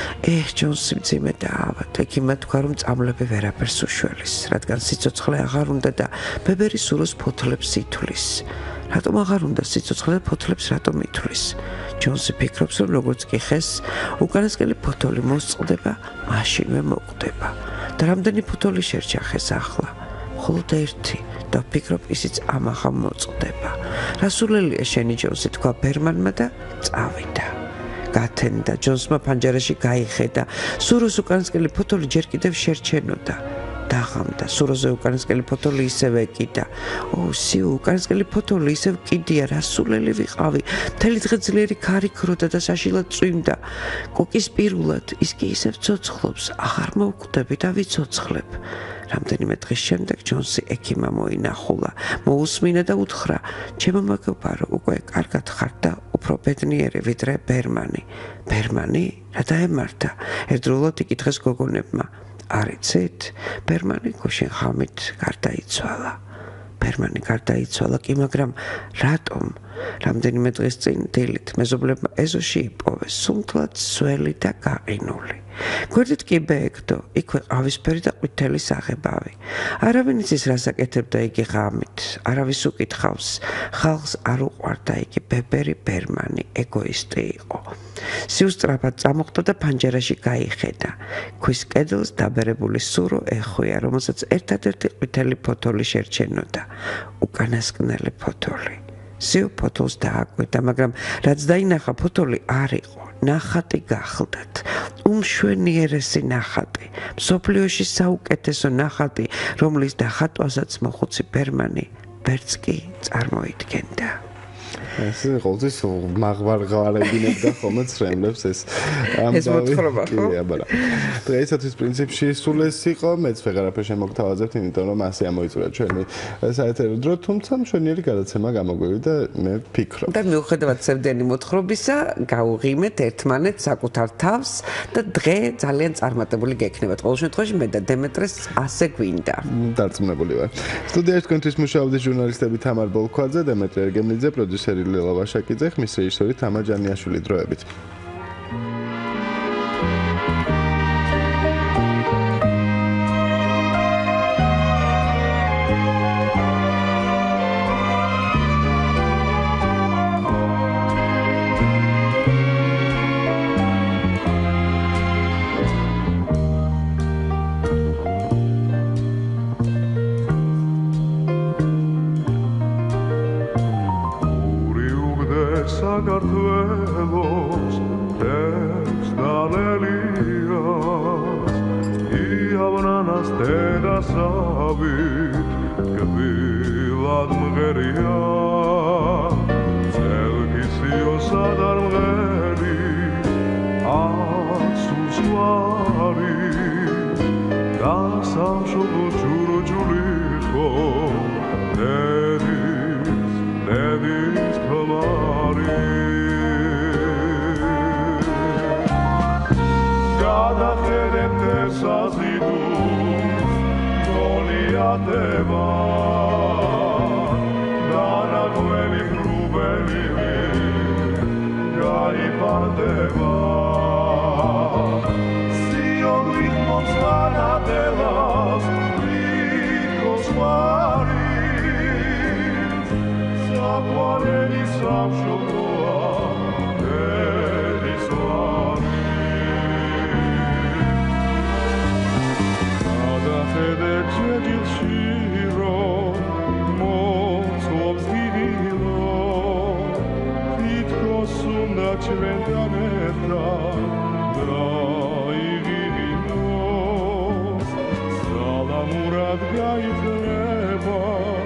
ჯონსი მძიმე და ავად. ექიმმა თქვა, რომ წამლები ვერაფერს უშველის, რადგან სიცოცხლე აღარ უნდა და ბებერი სუროს ფოთლებს ითვლის. რატომ აღარ უნდა სიცოცხლე და ფოთლებს რატომ ითვლის? ჯონსი ფიქრობს, რომ როგორც კი ხეს უკანასკნელი ფოთოლი მოსწყდება, მაშინვე მოკვდება. და რამდენი ფოთოლი შერჩა ხეს ახლა? მხოლოდ ერთი და ფიქრობ, ისიც ამახამ მოწყდება. რასულელია შენი ჯონსი, თქვა ბერმანმა და წავიდა. გათენდა, ჯონსმა პანჯერაში გაიხედა. სუროს უკანასკნელი ფოთოლი ჯერ კიდევ შერჩენოდა. დაღამდა, სუროზე უკანასკნელი ფოთოლი ისევ ეკიდა. სიუ, უკანასკნელი ფოთოლი ისევ კიდია, რასულელი ვიყავი. მთელი დღე ძლიერი ქარი ქროდა და საშილად წვიმდა. კოკის პირულად, ის კი ისევ ცოცხლობს, აღარ მოვკვდები და ვიცოცხლებ. რამდენიმე დღის შემდეგ ჯონსი ექიმმა მოინახულა. მოусმინა და უთხრა, ჩემო მეგობარო, უკვე კარგად ხარ და უფრო ბედნიერი ვიდრე ბერმანი. ბერმანი? რა დაემართა? ერთდროულად იკითხეს გოგონებმა. არ იცით? ბერმანი გუშინ ხამით გარდაიცვალა. ბერმანი გარდაიცვალა კი, მაგრამ რატომ? რამდენიმე დღის წინ დილით მეზობლებმა ეზოში იპოვეს სუნთლად სველი და გაყინული. გვერდით კი ბეეგდო, იქვე ყავისფერი და ყვითელი საღებავი. არავინ იცის რას აკეთებდა იგი ღამით, არავის უკითხავს. ხალხს არ უყვარდა იგი ბებერი ბერმანი, ეგოისტი იყო. სიუ სწრაფად წამოხდა და პანჯერაში გაიხედა. ქვის კედელს დაბერებული სურო ეხვია, რომელსაც ერთადერთი ყვითელი ფოთოლი შერჩენოდა. უკანასკნელი ფოთოლი. სიუ ფოთოლს დააკვირდა, მაგრამ რაც დაინახა ფოთოლი არ იყო. ნახატი გახლდათ. უმშვენიერესი ნახატი. მსოფლიოში საუკეთესო ნახატი, რომლის დახატვასაც მოხუცი ბერმანი ვერც კი წარმოიდგენდა. ეს ყოველთვის მაღვარღარებინებდა ხოლმე ცრემლებს ეს მოთხრობა ხო? კი, აბა. დღეისათვის პრინციპში სულ ეს იყო, მეც ვეღარაფერ შემოგთავაზებთ, იმიტომ რომ ასე ამოიწურა ჩვენი საეთერო დრო, თუმცა მშვენიერი გადაცემა გამოგვივიდა, მე ვფიქრობ. და მიუხედავად ცევდენი მოთხრობისა, გავუღიმეთ ერთმანეთს საკუთარ თავს და დღე ძალიან წარმატებული გექნებათ. ყოველ შემთხვევაში მე და დემეტრეს ასე გვინდა. დარწმუნებული ვარ. სტუდიაში თქვენთვის მუშაობდნენ ჟურნალისტები თამარ ბოლქვაძე, დემეტრე ერგემლიძე, პროდიუსერი ლელა ვაშაკიძე, ხმის რეჟისორი თამა ჯანიაშვილი. დროებით. დედას დედასავით კბილად მღერია წელგისიოსა და მღერი ასუსვარი და სამშობლო ჯურჯულიხო დედის თმარი გადახედებთ საზიდულს გოლიათება დანაგველი ბრუბელი გაიფარდება სიონით მომსვანადელას ვითოს ვარი საყვარელი სამშობლოა დედის ვარი გადახედეთ ჯეჯილში რომ მოწყობს გიდილო თითქოს უნდა ჩვენთან ერთად დაიღინოს სალამურად გაიწება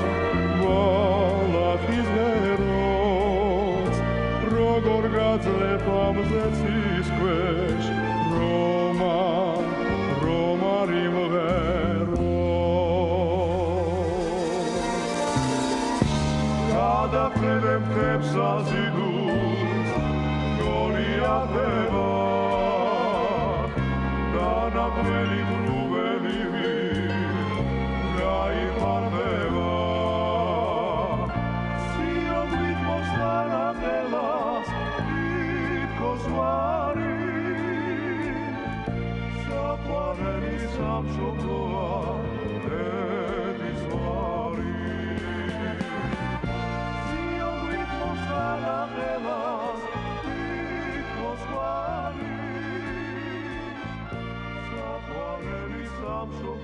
ბალახის ღეროც როგორ გაძლებ ამ ზეცის ქვეშ რომ არ იმღერო გადახედებ თებს საზიდულს გოლიათება დანაგველი ბრუველი გაიფარდება სიოგვით მოსლანადელას თითქოს ვარი საყვარელი სამშობლოა დედის ვარი სიოგვით მოსლანადელას თითქოს ვარი საყვარელი სამშობლოა